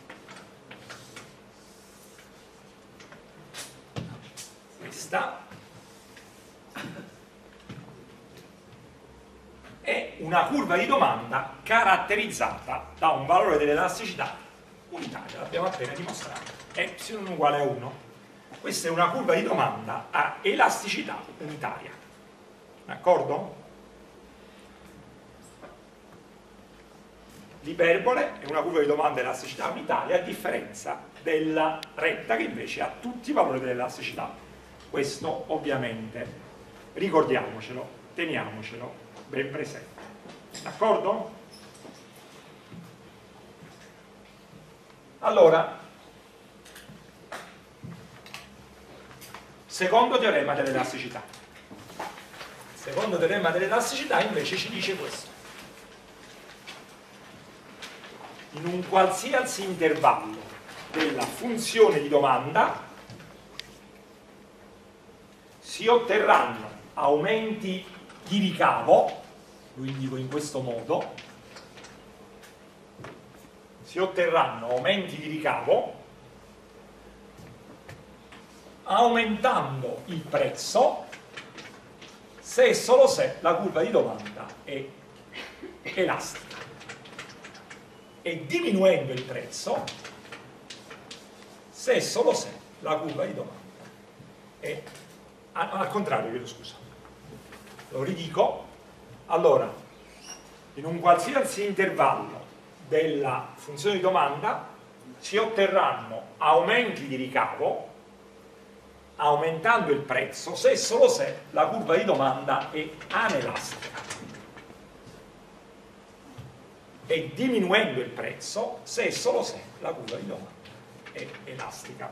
questa è una curva di domanda caratterizzata da un valore dell'elasticità unitaria, l'abbiamo appena dimostrato, epsilon uguale a uno. Questa è una curva di domanda a elasticità unitaria, d'accordo? L'iperbole è una curva di domanda a elasticità unitaria, a differenza della retta che invece ha tutti i valori dell'elasticità. Questo ovviamente ricordiamocelo, teniamocelo ben presente, d'accordo? Allora, secondo teorema dell'elasticità. Secondo teorema dell'elasticità invece ci dice questo: in un qualsiasi intervallo della funzione di domanda si otterranno aumenti di ricavo, lo indico in questo modo, si otterranno aumenti di ricavo aumentando il prezzo se e solo se la curva di domanda è elastica, e diminuendo il prezzo se e solo se la curva di domanda è al contrario, chiedo scusa, lo ridico. Allora, in un qualsiasi intervallo della funzione di domanda si otterranno aumenti di ricavo aumentando il prezzo se e solo se la curva di domanda è anelastica, e diminuendo il prezzo se e solo se la curva di domanda è elastica.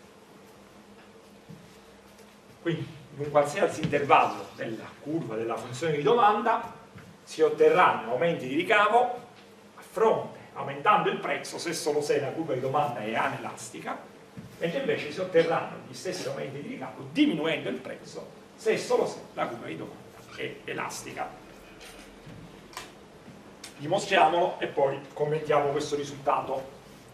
Quindi in un qualsiasi intervallo della curva della funzione di domanda si otterranno aumenti di ricavo a fronte, aumentando il prezzo se e solo se la curva di domanda è anelastica, mentre invece si otterranno gli stessi aumenti di ricavo diminuendo il prezzo se e solo se la curva di domanda è elastica. Dimostriamolo e poi commentiamo questo risultato.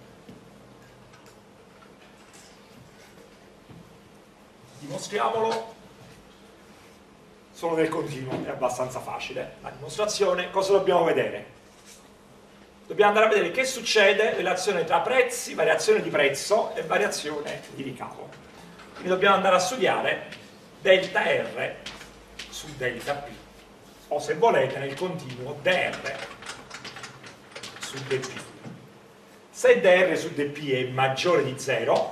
Dimostriamolo solo nel continuo, è abbastanza facile la dimostrazione. Cosa dobbiamo vedere? Dobbiamo andare a vedere che succede in relazione tra prezzi, variazione di prezzo e variazione di ricavo. Quindi dobbiamo andare a studiare delta R su delta P, o se volete nel continuo dr su dp. Se dr su dp è maggiore di zero,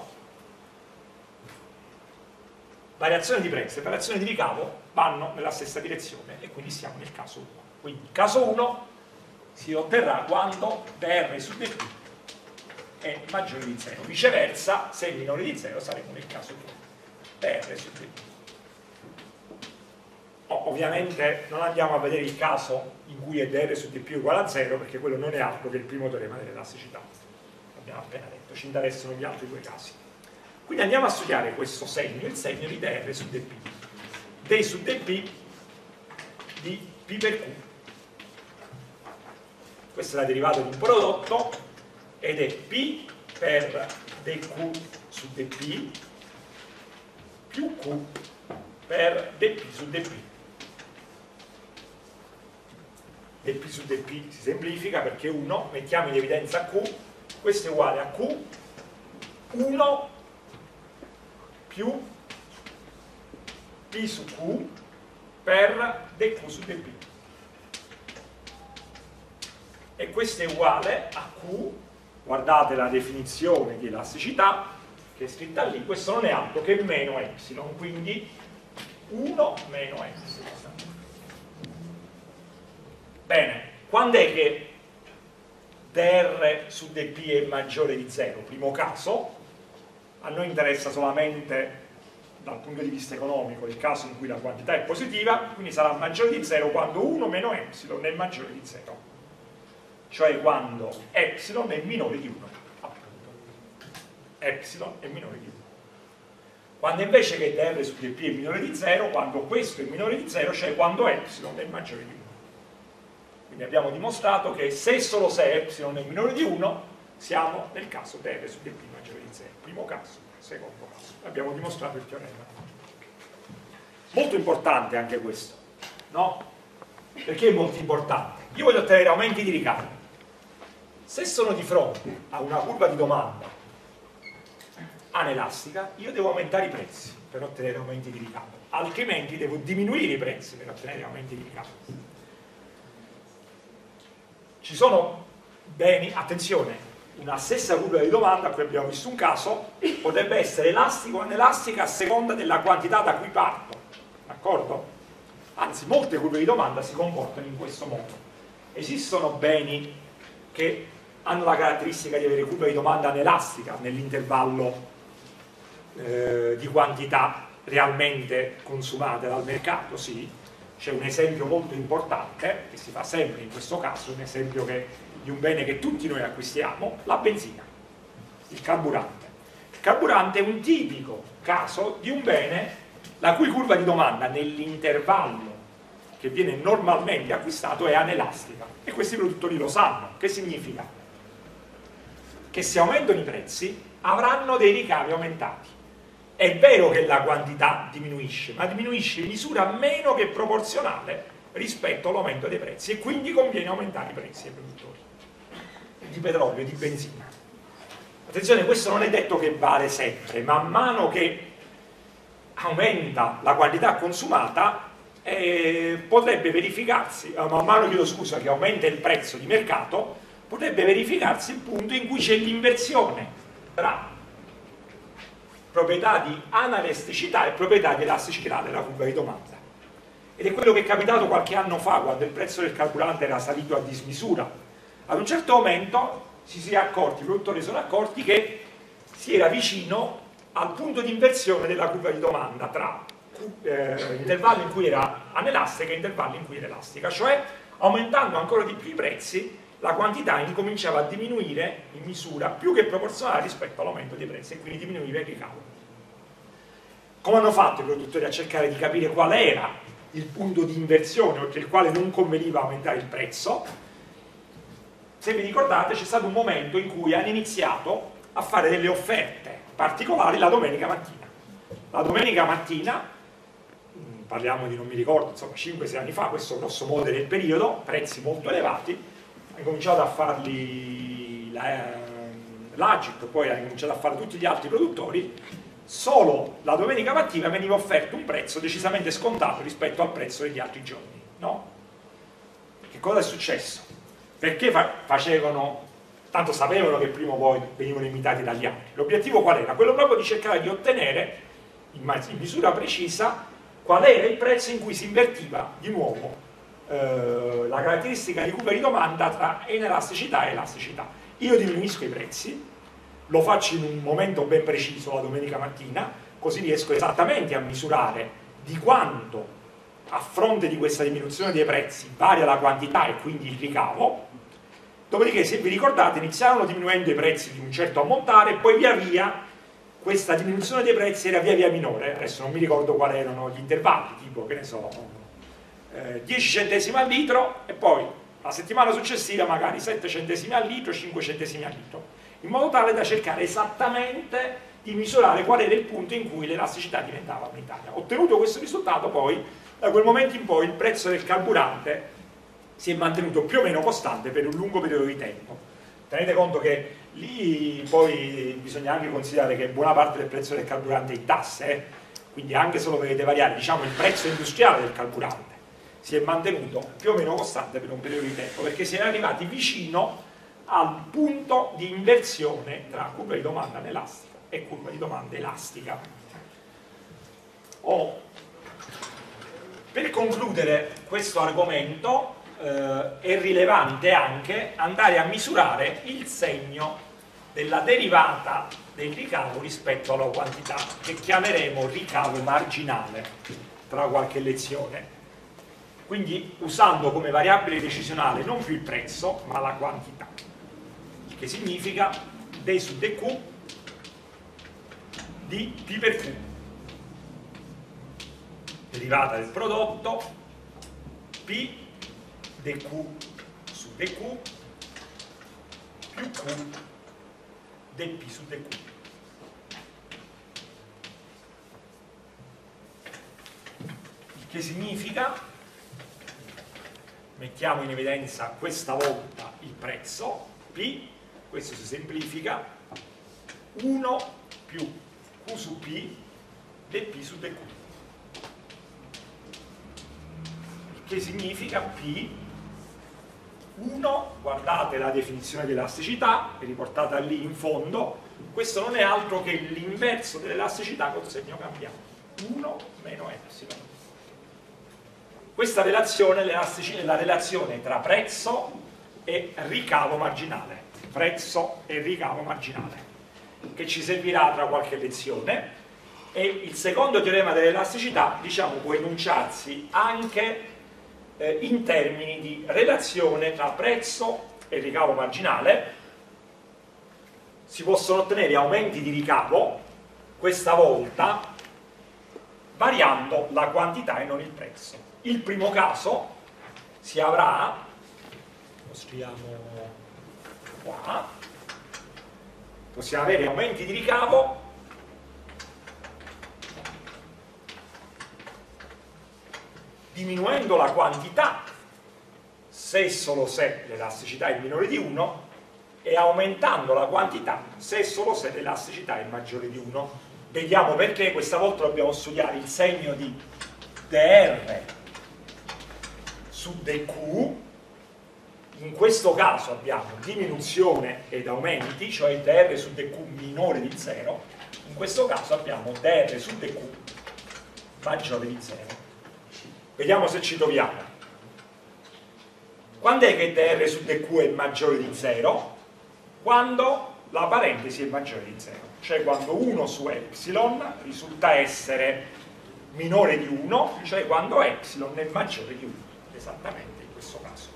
variazione di prezzo e variazione di ricavo vanno nella stessa direzione, e quindi siamo nel caso uno. Quindi caso uno si otterrà quando dr su dp è maggiore di zero, viceversa se è minore di zero saremo nel caso due, dr su dp. Oh, ovviamente non andiamo a vedere il caso in cui è dr su dp uguale a zero, perché quello non è altro che il primo teorema dell'elasticità, l'abbiamo appena detto, ci interessano gli altri due casi. Quindi andiamo a studiare questo segno, il segno di dr su dp, d su dp di p per q. Questa è la derivata di un prodotto ed è p per dq su dp più q per dp su dp. dp su dp si semplifica perché uno, mettiamo in evidenza q, questo è uguale a q uno più p su q per dq su dp, e questo è uguale a q, guardate la definizione di elasticità che è scritta lì, questo non è altro che meno epsilon, quindi uno meno epsilon. Bene, quando è che dr su dp è maggiore di zero? Primo caso, a noi interessa solamente dal punto di vista economico il caso in cui la quantità è positiva, quindi sarà maggiore di zero quando uno meno epsilon è maggiore di zero, cioè quando epsilon è minore di uno, appunto. Epsilon è minore di uno. Quando invece che dr su dp è minore di zero, quando questo è minore di zero, cioè quando epsilon è maggiore di uno. Quindi abbiamo dimostrato che se e solo se epsilon è minore di uno, siamo nel caso dr su dp maggiore di zero. Primo caso, secondo caso. Abbiamo dimostrato il teorema. Molto importante anche questo, no? Perché è molto importante? Io voglio ottenere aumenti di ricavo. Se sono di fronte a una curva di domanda anelastica, io devo aumentare i prezzi per ottenere aumenti di ricavo, altrimenti devo diminuire i prezzi per ottenere aumenti di ricavo. Ci sono beni, attenzione, una stessa curva di domanda, qui abbiamo visto un caso, potrebbe essere elastica o anelastica a seconda della quantità da cui parto, d'accordo? Anzi, molte curve di domanda si comportano in questo modo. Esistono beni che hanno la caratteristica di avere curva di domanda anelastica nell'intervallo eh, di quantità realmente consumate dal mercato, sì. C'è un esempio molto importante, che si fa sempre in questo caso, un esempio che, di un bene che tutti noi acquistiamo, la benzina, il carburante. Il carburante è un tipico caso di un bene la cui curva di domanda nell'intervallo che viene normalmente acquistato è anelastica, e questi produttori lo sanno. Che significa? Che se aumentano i prezzi avranno dei ricavi aumentati, è vero che la quantità diminuisce, ma diminuisce in misura meno che proporzionale rispetto all'aumento dei prezzi, e quindi conviene aumentare i prezzi ai produttori di petrolio e di benzina. Attenzione, questo non è detto che vale sempre, man mano che aumenta la quantità consumata eh, potrebbe verificarsi, eh, man mano chiedo scusa, che aumenta il prezzo di mercato, potrebbe verificarsi il punto in cui c'è l'inversione tra proprietà di analesticità e proprietà di elasticità della curva di domanda. Ed è quello che è capitato qualche anno fa, quando il prezzo del carburante era salito a dismisura. Ad un certo momento si si è accorti, i produttori sono accorti che si era vicino al punto di inversione della curva di domanda tra eh, intervalli in cui era anelastica e intervalli in cui era elastica, cioè aumentando ancora di più i prezzi la quantità incominciava a diminuire in misura più che proporzionale rispetto all'aumento dei prezzi, e quindi diminuiva il ricavo. Come hanno fatto i produttori a cercare di capire qual era il punto di inversione oltre il quale non conveniva aumentare il prezzo? Se vi ricordate, c'è stato un momento in cui hanno iniziato a fare delle offerte particolari la domenica mattina. La domenica mattina, parliamo di non mi ricordo, insomma cinque sei anni fa, questo grosso modo del periodo, prezzi molto elevati, ha cominciato a farli l'Agit, poi ha cominciato a fare tutti gli altri produttori. Solo la domenica mattina veniva offerto un prezzo decisamente scontato rispetto al prezzo degli altri giorni, no? Che cosa è successo? Perché fa facevano, tanto sapevano che prima o poi venivano imitati dagli altri. L'obiettivo qual era? Quello proprio di cercare di ottenere in misura precisa qual era il prezzo in cui si invertiva di nuovo eh, la caratteristica di curva di domanda tra inelasticità e elasticità. Io diminuisco i prezzi, lo faccio in un momento ben preciso la domenica mattina, così riesco esattamente a misurare di quanto a fronte di questa diminuzione dei prezzi varia la quantità e quindi il ricavo. Dopodiché, se vi ricordate, iniziarono diminuendo i prezzi di un certo ammontare, poi via via questa diminuzione dei prezzi era via via minore. Adesso non mi ricordo quali erano gli intervalli, tipo, che ne so, eh, dieci centesimi al litro, e poi la settimana successiva magari sette centesimi al litro, cinque centesimi al litro, in modo tale da cercare esattamente di misurare qual era il punto in cui l'elasticità diventava unitaria. Ottenuto questo risultato, poi, da quel momento in poi, il prezzo del carburante si è mantenuto più o meno costante per un lungo periodo di tempo. Tenete conto che lì poi bisogna anche considerare che buona parte del prezzo del carburante è in tasse, eh? Quindi anche se lo vedete variare, diciamo, il prezzo industriale del carburante si è mantenuto più o meno costante per un periodo di tempo, perché si è arrivati vicino al punto di inversione tra curva di domanda inelastica e curva di domanda elastica. Oh. Per concludere questo argomento, eh, è rilevante anche andare a misurare il segno della derivata del ricavo rispetto alla quantità, che chiameremo ricavo marginale tra qualche lezione. Quindi usando come variabile decisionale non più il prezzo, ma la quantità, il che significa D su dQ di P per Q, derivata del prodotto P dQ su dQ più Q dP su dQ. Il che significa, mettiamo in evidenza questa volta il prezzo P, questo si semplifica, uno più Q su P dP su dQ, che significa P uno, guardate la definizione dell'elasticità, è riportata lì in fondo, questo non è altro che l'inverso dell'elasticità col segno cambiato, uno meno epsilon. Questa relazione è la relazione tra prezzo e ricavo marginale, prezzo e ricavo marginale, che ci servirà tra qualche lezione. E il secondo teorema dell'elasticità, diciamo, può enunciarsi anche eh, in termini di relazione tra prezzo e ricavo marginale. Si possono ottenere aumenti di ricavo, questa volta variando la quantità e non il prezzo. Il primo caso si avrà, lo scriviamo qua, possiamo avere aumenti di ricavo diminuendo la quantità se e solo se l'elasticità è minore di uno e aumentando la quantità se e solo se l'elasticità è maggiore di uno. Vediamo perché. Questa volta dobbiamo studiare il segno di dr su dq. In questo caso abbiamo diminuzione ed aumenti, cioè dr su dq minore di zero. In questo caso abbiamo dr su dq maggiore di zero. Vediamo se ci troviamo. Quando è che dr su dq è maggiore di zero? Quando la parentesi è maggiore di zero, cioè quando uno su epsilon risulta essere minore di uno, cioè quando epsilon è maggiore di uno, esattamente in questo caso.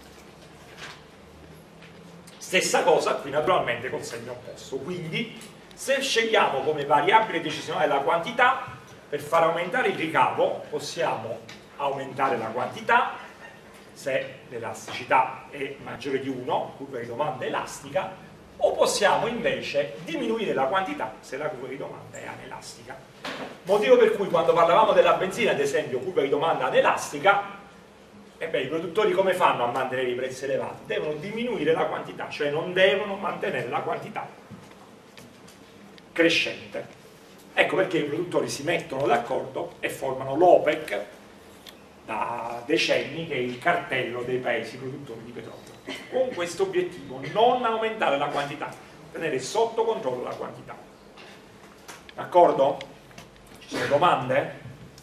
Stessa cosa qui naturalmente col segno opposto, quindi se scegliamo come variabile decisionale la quantità, per far aumentare il ricavo possiamo aumentare la quantità se l'elasticità è maggiore di uno, curva di domanda elastica, o possiamo invece diminuire la quantità se la curva di domanda è anelastica. Motivo per cui quando parlavamo della benzina, ad esempio, curva di domanda anelastica, e beh, i produttori come fanno a mantenere i prezzi elevati? Devono diminuire la quantità, cioè non devono mantenere la quantità crescente. Ecco perché i produttori si mettono d'accordo e formano l'OPEC da decenni, che è il cartello dei paesi produttori di petrolio, con questo obiettivo: non aumentare la quantità, tenere sotto controllo la quantità. D'accordo? Ci sono domande?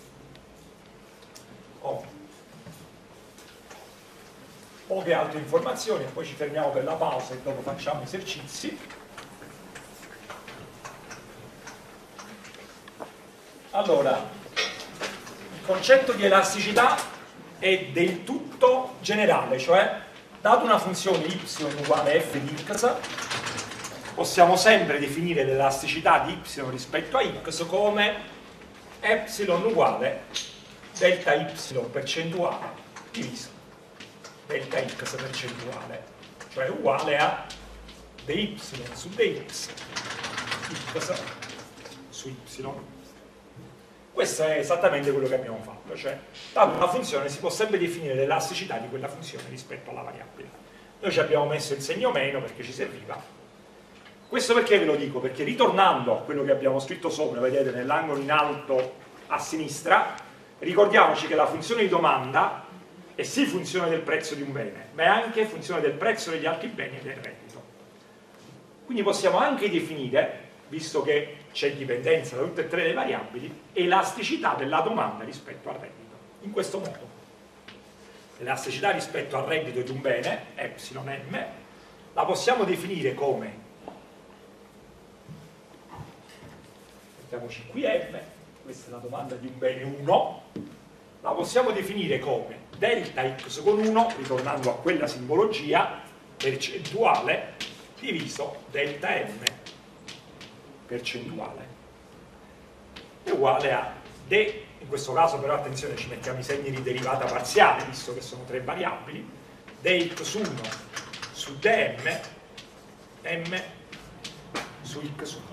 Oh. Poche altre informazioni e poi ci fermiamo per la pausa e dopo facciamo esercizi. Allora, il concetto di elasticità è del tutto generale, cioè dato una funzione y uguale f di x, possiamo sempre definire l'elasticità di y rispetto a x come epsilon uguale delta y percentuale diviso delta x percentuale, cioè uguale a dy su dx x su y. Questo è esattamente quello che abbiamo fatto, cioè data una funzione si può sempre definire l'elasticità di quella funzione rispetto alla variabile. Noi ci abbiamo messo il segno meno perché ci serviva. Questo perché ve lo dico? Perché ritornando a quello che abbiamo scritto sopra, vedete nell'angolo in alto a sinistra, ricordiamoci che la funzione di domanda è sì funzione del prezzo di un bene, ma è anche funzione del prezzo degli altri beni e del reddito. Quindi possiamo anche definire, visto che c'è dipendenza da tutte e tre le variabili, elasticità della domanda rispetto al reddito. In questo modo, l'elasticità rispetto al reddito di un bene, epsilon m, la possiamo definire come, mettiamoci qui m, questa è la domanda di un bene uno, la possiamo definire come delta x con uno, ritornando a quella simbologia, percentuale diviso delta m percentuale è uguale a d, in questo caso però attenzione ci mettiamo i segni di derivata parziale visto che sono tre variabili, dx uno su dm m su x uno,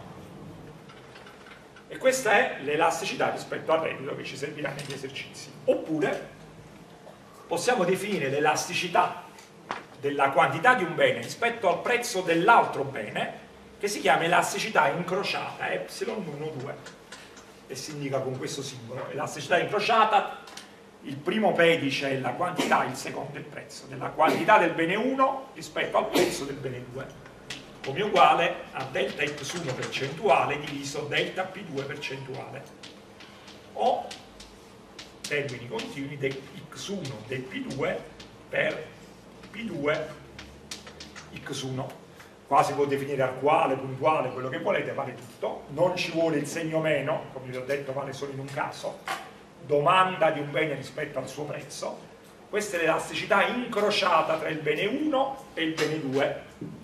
e questa è l'elasticità rispetto al reddito che ci servirà negli esercizi. Oppure possiamo definire l'elasticità della quantità di un bene rispetto al prezzo dell'altro bene, che si chiama elasticità incrociata, epsilon uno due, e si indica con questo simbolo. Elasticità incrociata, il primo pedice è la quantità, il secondo è il prezzo, della quantità del bene uno rispetto al prezzo del bene due, come uguale a delta x uno percentuale diviso delta p due percentuale, o termini continui del x uno del p due per p due x uno. Qua si può definire arcuale, puntuale, quello che volete, vale tutto, non ci vuole il segno meno, come vi ho detto vale solo in un caso, domanda di un bene rispetto al suo prezzo. Questa è l'elasticità incrociata tra il bene uno e il bene due.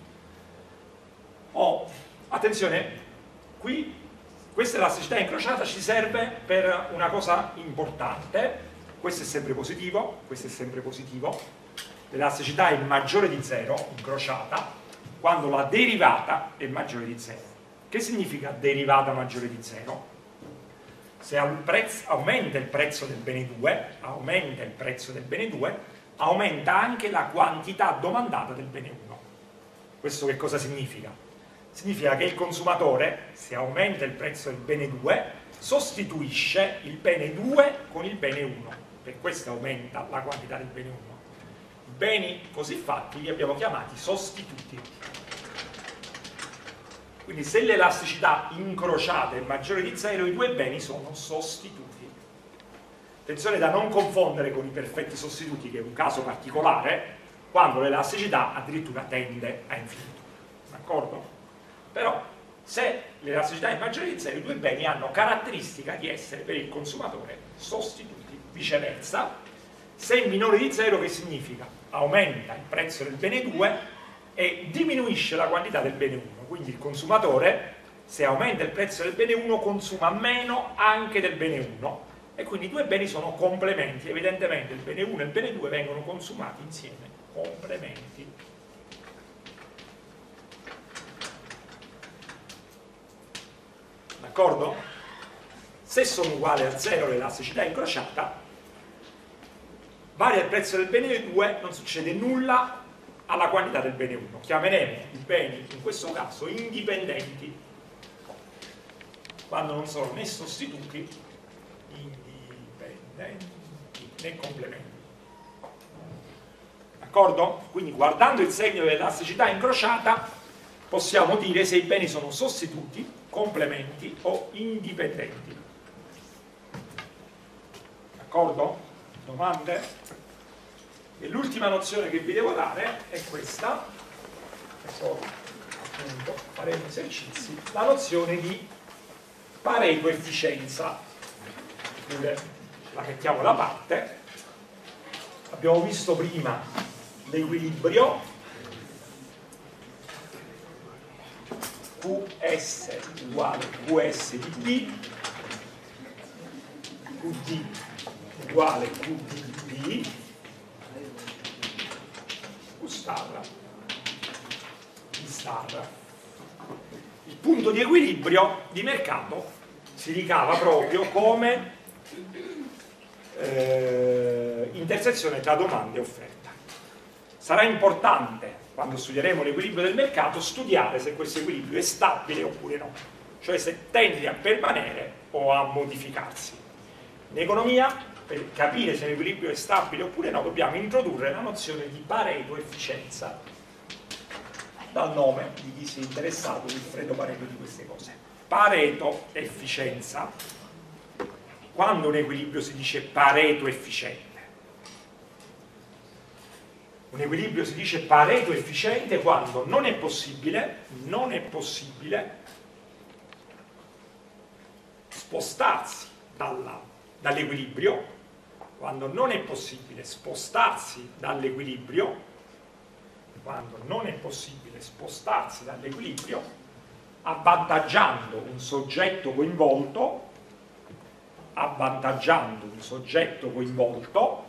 Oh, attenzione, qui questa elasticità incrociata ci serve per una cosa importante, questo è sempre positivo, questo è sempre positivo, l'elasticità è maggiore di zero, incrociata, quando la derivata è maggiore di zero. Che significa derivata maggiore di zero? Se al prezzo, aumenta il prezzo del bene due, aumenta il prezzo del bene due, aumenta anche la quantità domandata del bene uno. Questo che cosa significa? Significa che il consumatore, se aumenta il prezzo del bene due, sostituisce il bene due con il bene uno. Per questo aumenta la quantità del bene uno. I beni così fatti li abbiamo chiamati sostituti. Quindi se l'elasticità incrociata è maggiore di zero, i due beni sono sostituti. Attenzione da non confondere con i perfetti sostituti, che è un caso particolare, quando l'elasticità addirittura tende a infinito. D'accordo? Però se l'elasticità è maggiore di zero, i due beni hanno caratteristica di essere per il consumatore sostituti. Viceversa, se è minore di zero, che significa? Aumenta il prezzo del bene due e diminuisce la quantità del bene uno. Quindi il consumatore, se aumenta il prezzo del bene uno, consuma meno anche del bene uno, e quindi i due beni sono complementi. Evidentemente il bene uno e il bene due vengono consumati insieme, complementi. D'accordo? Se sono uguali a zero l'elasticità incrociata, varia il prezzo del bene due, non succede nulla alla quantità del bene uno. Chiameremo i beni, in questo caso, indipendenti, quando non sono né sostituti, indipendenti, né complementi. D'accordo? Quindi guardando il segno dell'elasticità incrociata possiamo dire se i beni sono sostituti, complementi o indipendenti. D'accordo? Domande? E l'ultima nozione che vi devo dare è questa, e poi appunto faremo esercizi, la nozione di Pareto efficienza. Quindi la mettiamo da parte. Abbiamo visto prima l'equilibrio Q S uguale Q S di B, Q D uguale Q D B, Q star di star. Il punto di equilibrio di mercato si ricava proprio come eh, intersezione tra domanda e offerta. Sarà importante, quando studieremo l'equilibrio del mercato, studiare se questo equilibrio è stabile oppure no, cioè se tende a permanere o a modificarsi. In economia, per capire se l'equilibrio è stabile oppure no, dobbiamo introdurre la nozione di Pareto efficienza, dal nome di chi si è interessato, Vilfredo Pareto, di queste cose. Pareto efficienza. Quando un equilibrio si dice Pareto efficiente? Un equilibrio si dice Pareto efficiente quando non è possibile, non è possibile spostarsi dall'equilibrio, quando non è possibile spostarsi dall'equilibrio, quando non è possibile spostarsi dall'equilibrio, avvantaggiando un soggetto coinvolto, avvantaggiando un soggetto coinvolto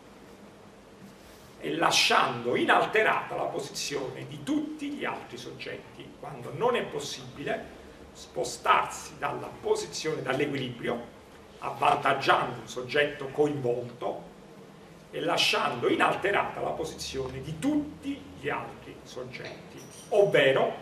e lasciando inalterata la posizione di tutti gli altri soggetti. Quando non è possibile spostarsi dalla posizione, dall'equilibrio, avvantaggiando un soggetto coinvolto e lasciando inalterata la posizione di tutti gli altri soggetti, ovvero,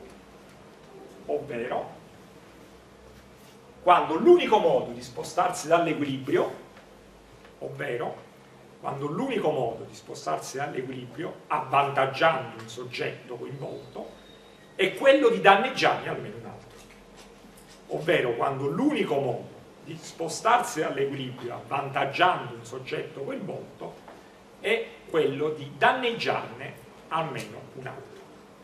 ovvero quando l'unico modo di spostarsi dall'equilibrio, ovvero quando l'unico modo di spostarsi dall'equilibrio, avvantaggiando un soggetto coinvolto, è quello di danneggiarne almeno un altro. Ovvero quando l'unico modo di spostarsi dall'equilibrio avvantaggiando un soggetto coinvolto è quello di danneggiarne almeno un altro.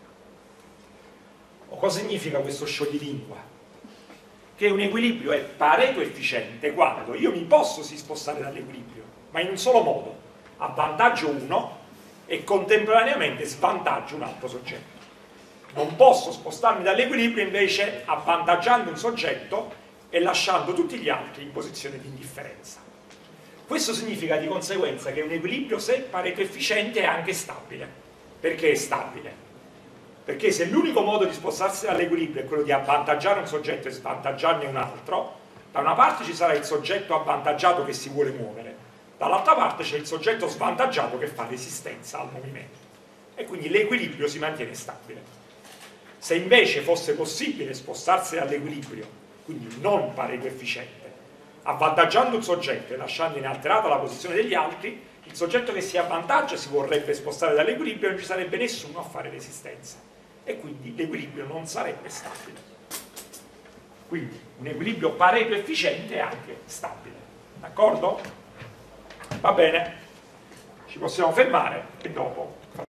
O cosa significa questo scioglilingua? Che un equilibrio è Pareto efficiente quando io mi posso sì spostare dall'equilibrio, ma in un solo modo: avvantaggio uno e contemporaneamente svantaggio un altro soggetto. Non posso spostarmi dall'equilibrio invece avvantaggiando un soggetto e lasciando tutti gli altri in posizione di indifferenza. Questo significa di conseguenza che un equilibrio, se Pareto efficiente, è anche stabile. Perché è stabile? Perché se l'unico modo di spostarsi dall'equilibrio è quello di avvantaggiare un soggetto e svantaggiarne un altro, Da una parte ci sarà il soggetto avvantaggiato che si vuole muovere, dall'altra parte c'è il soggetto svantaggiato che fa resistenza al movimento, e quindi l'equilibrio si mantiene stabile. Se invece fosse possibile spostarsi dall'equilibrio, quindi non pareto efficiente, avvantaggiando un soggetto e lasciando inalterata la posizione degli altri, il soggetto che si avvantaggia si vorrebbe spostare dall'equilibrio e non ci sarebbe nessuno a fare resistenza, e quindi l'equilibrio non sarebbe stabile. Quindi un equilibrio pareto efficiente è anche stabile, d'accordo? Va bene, ci possiamo fermare e dopo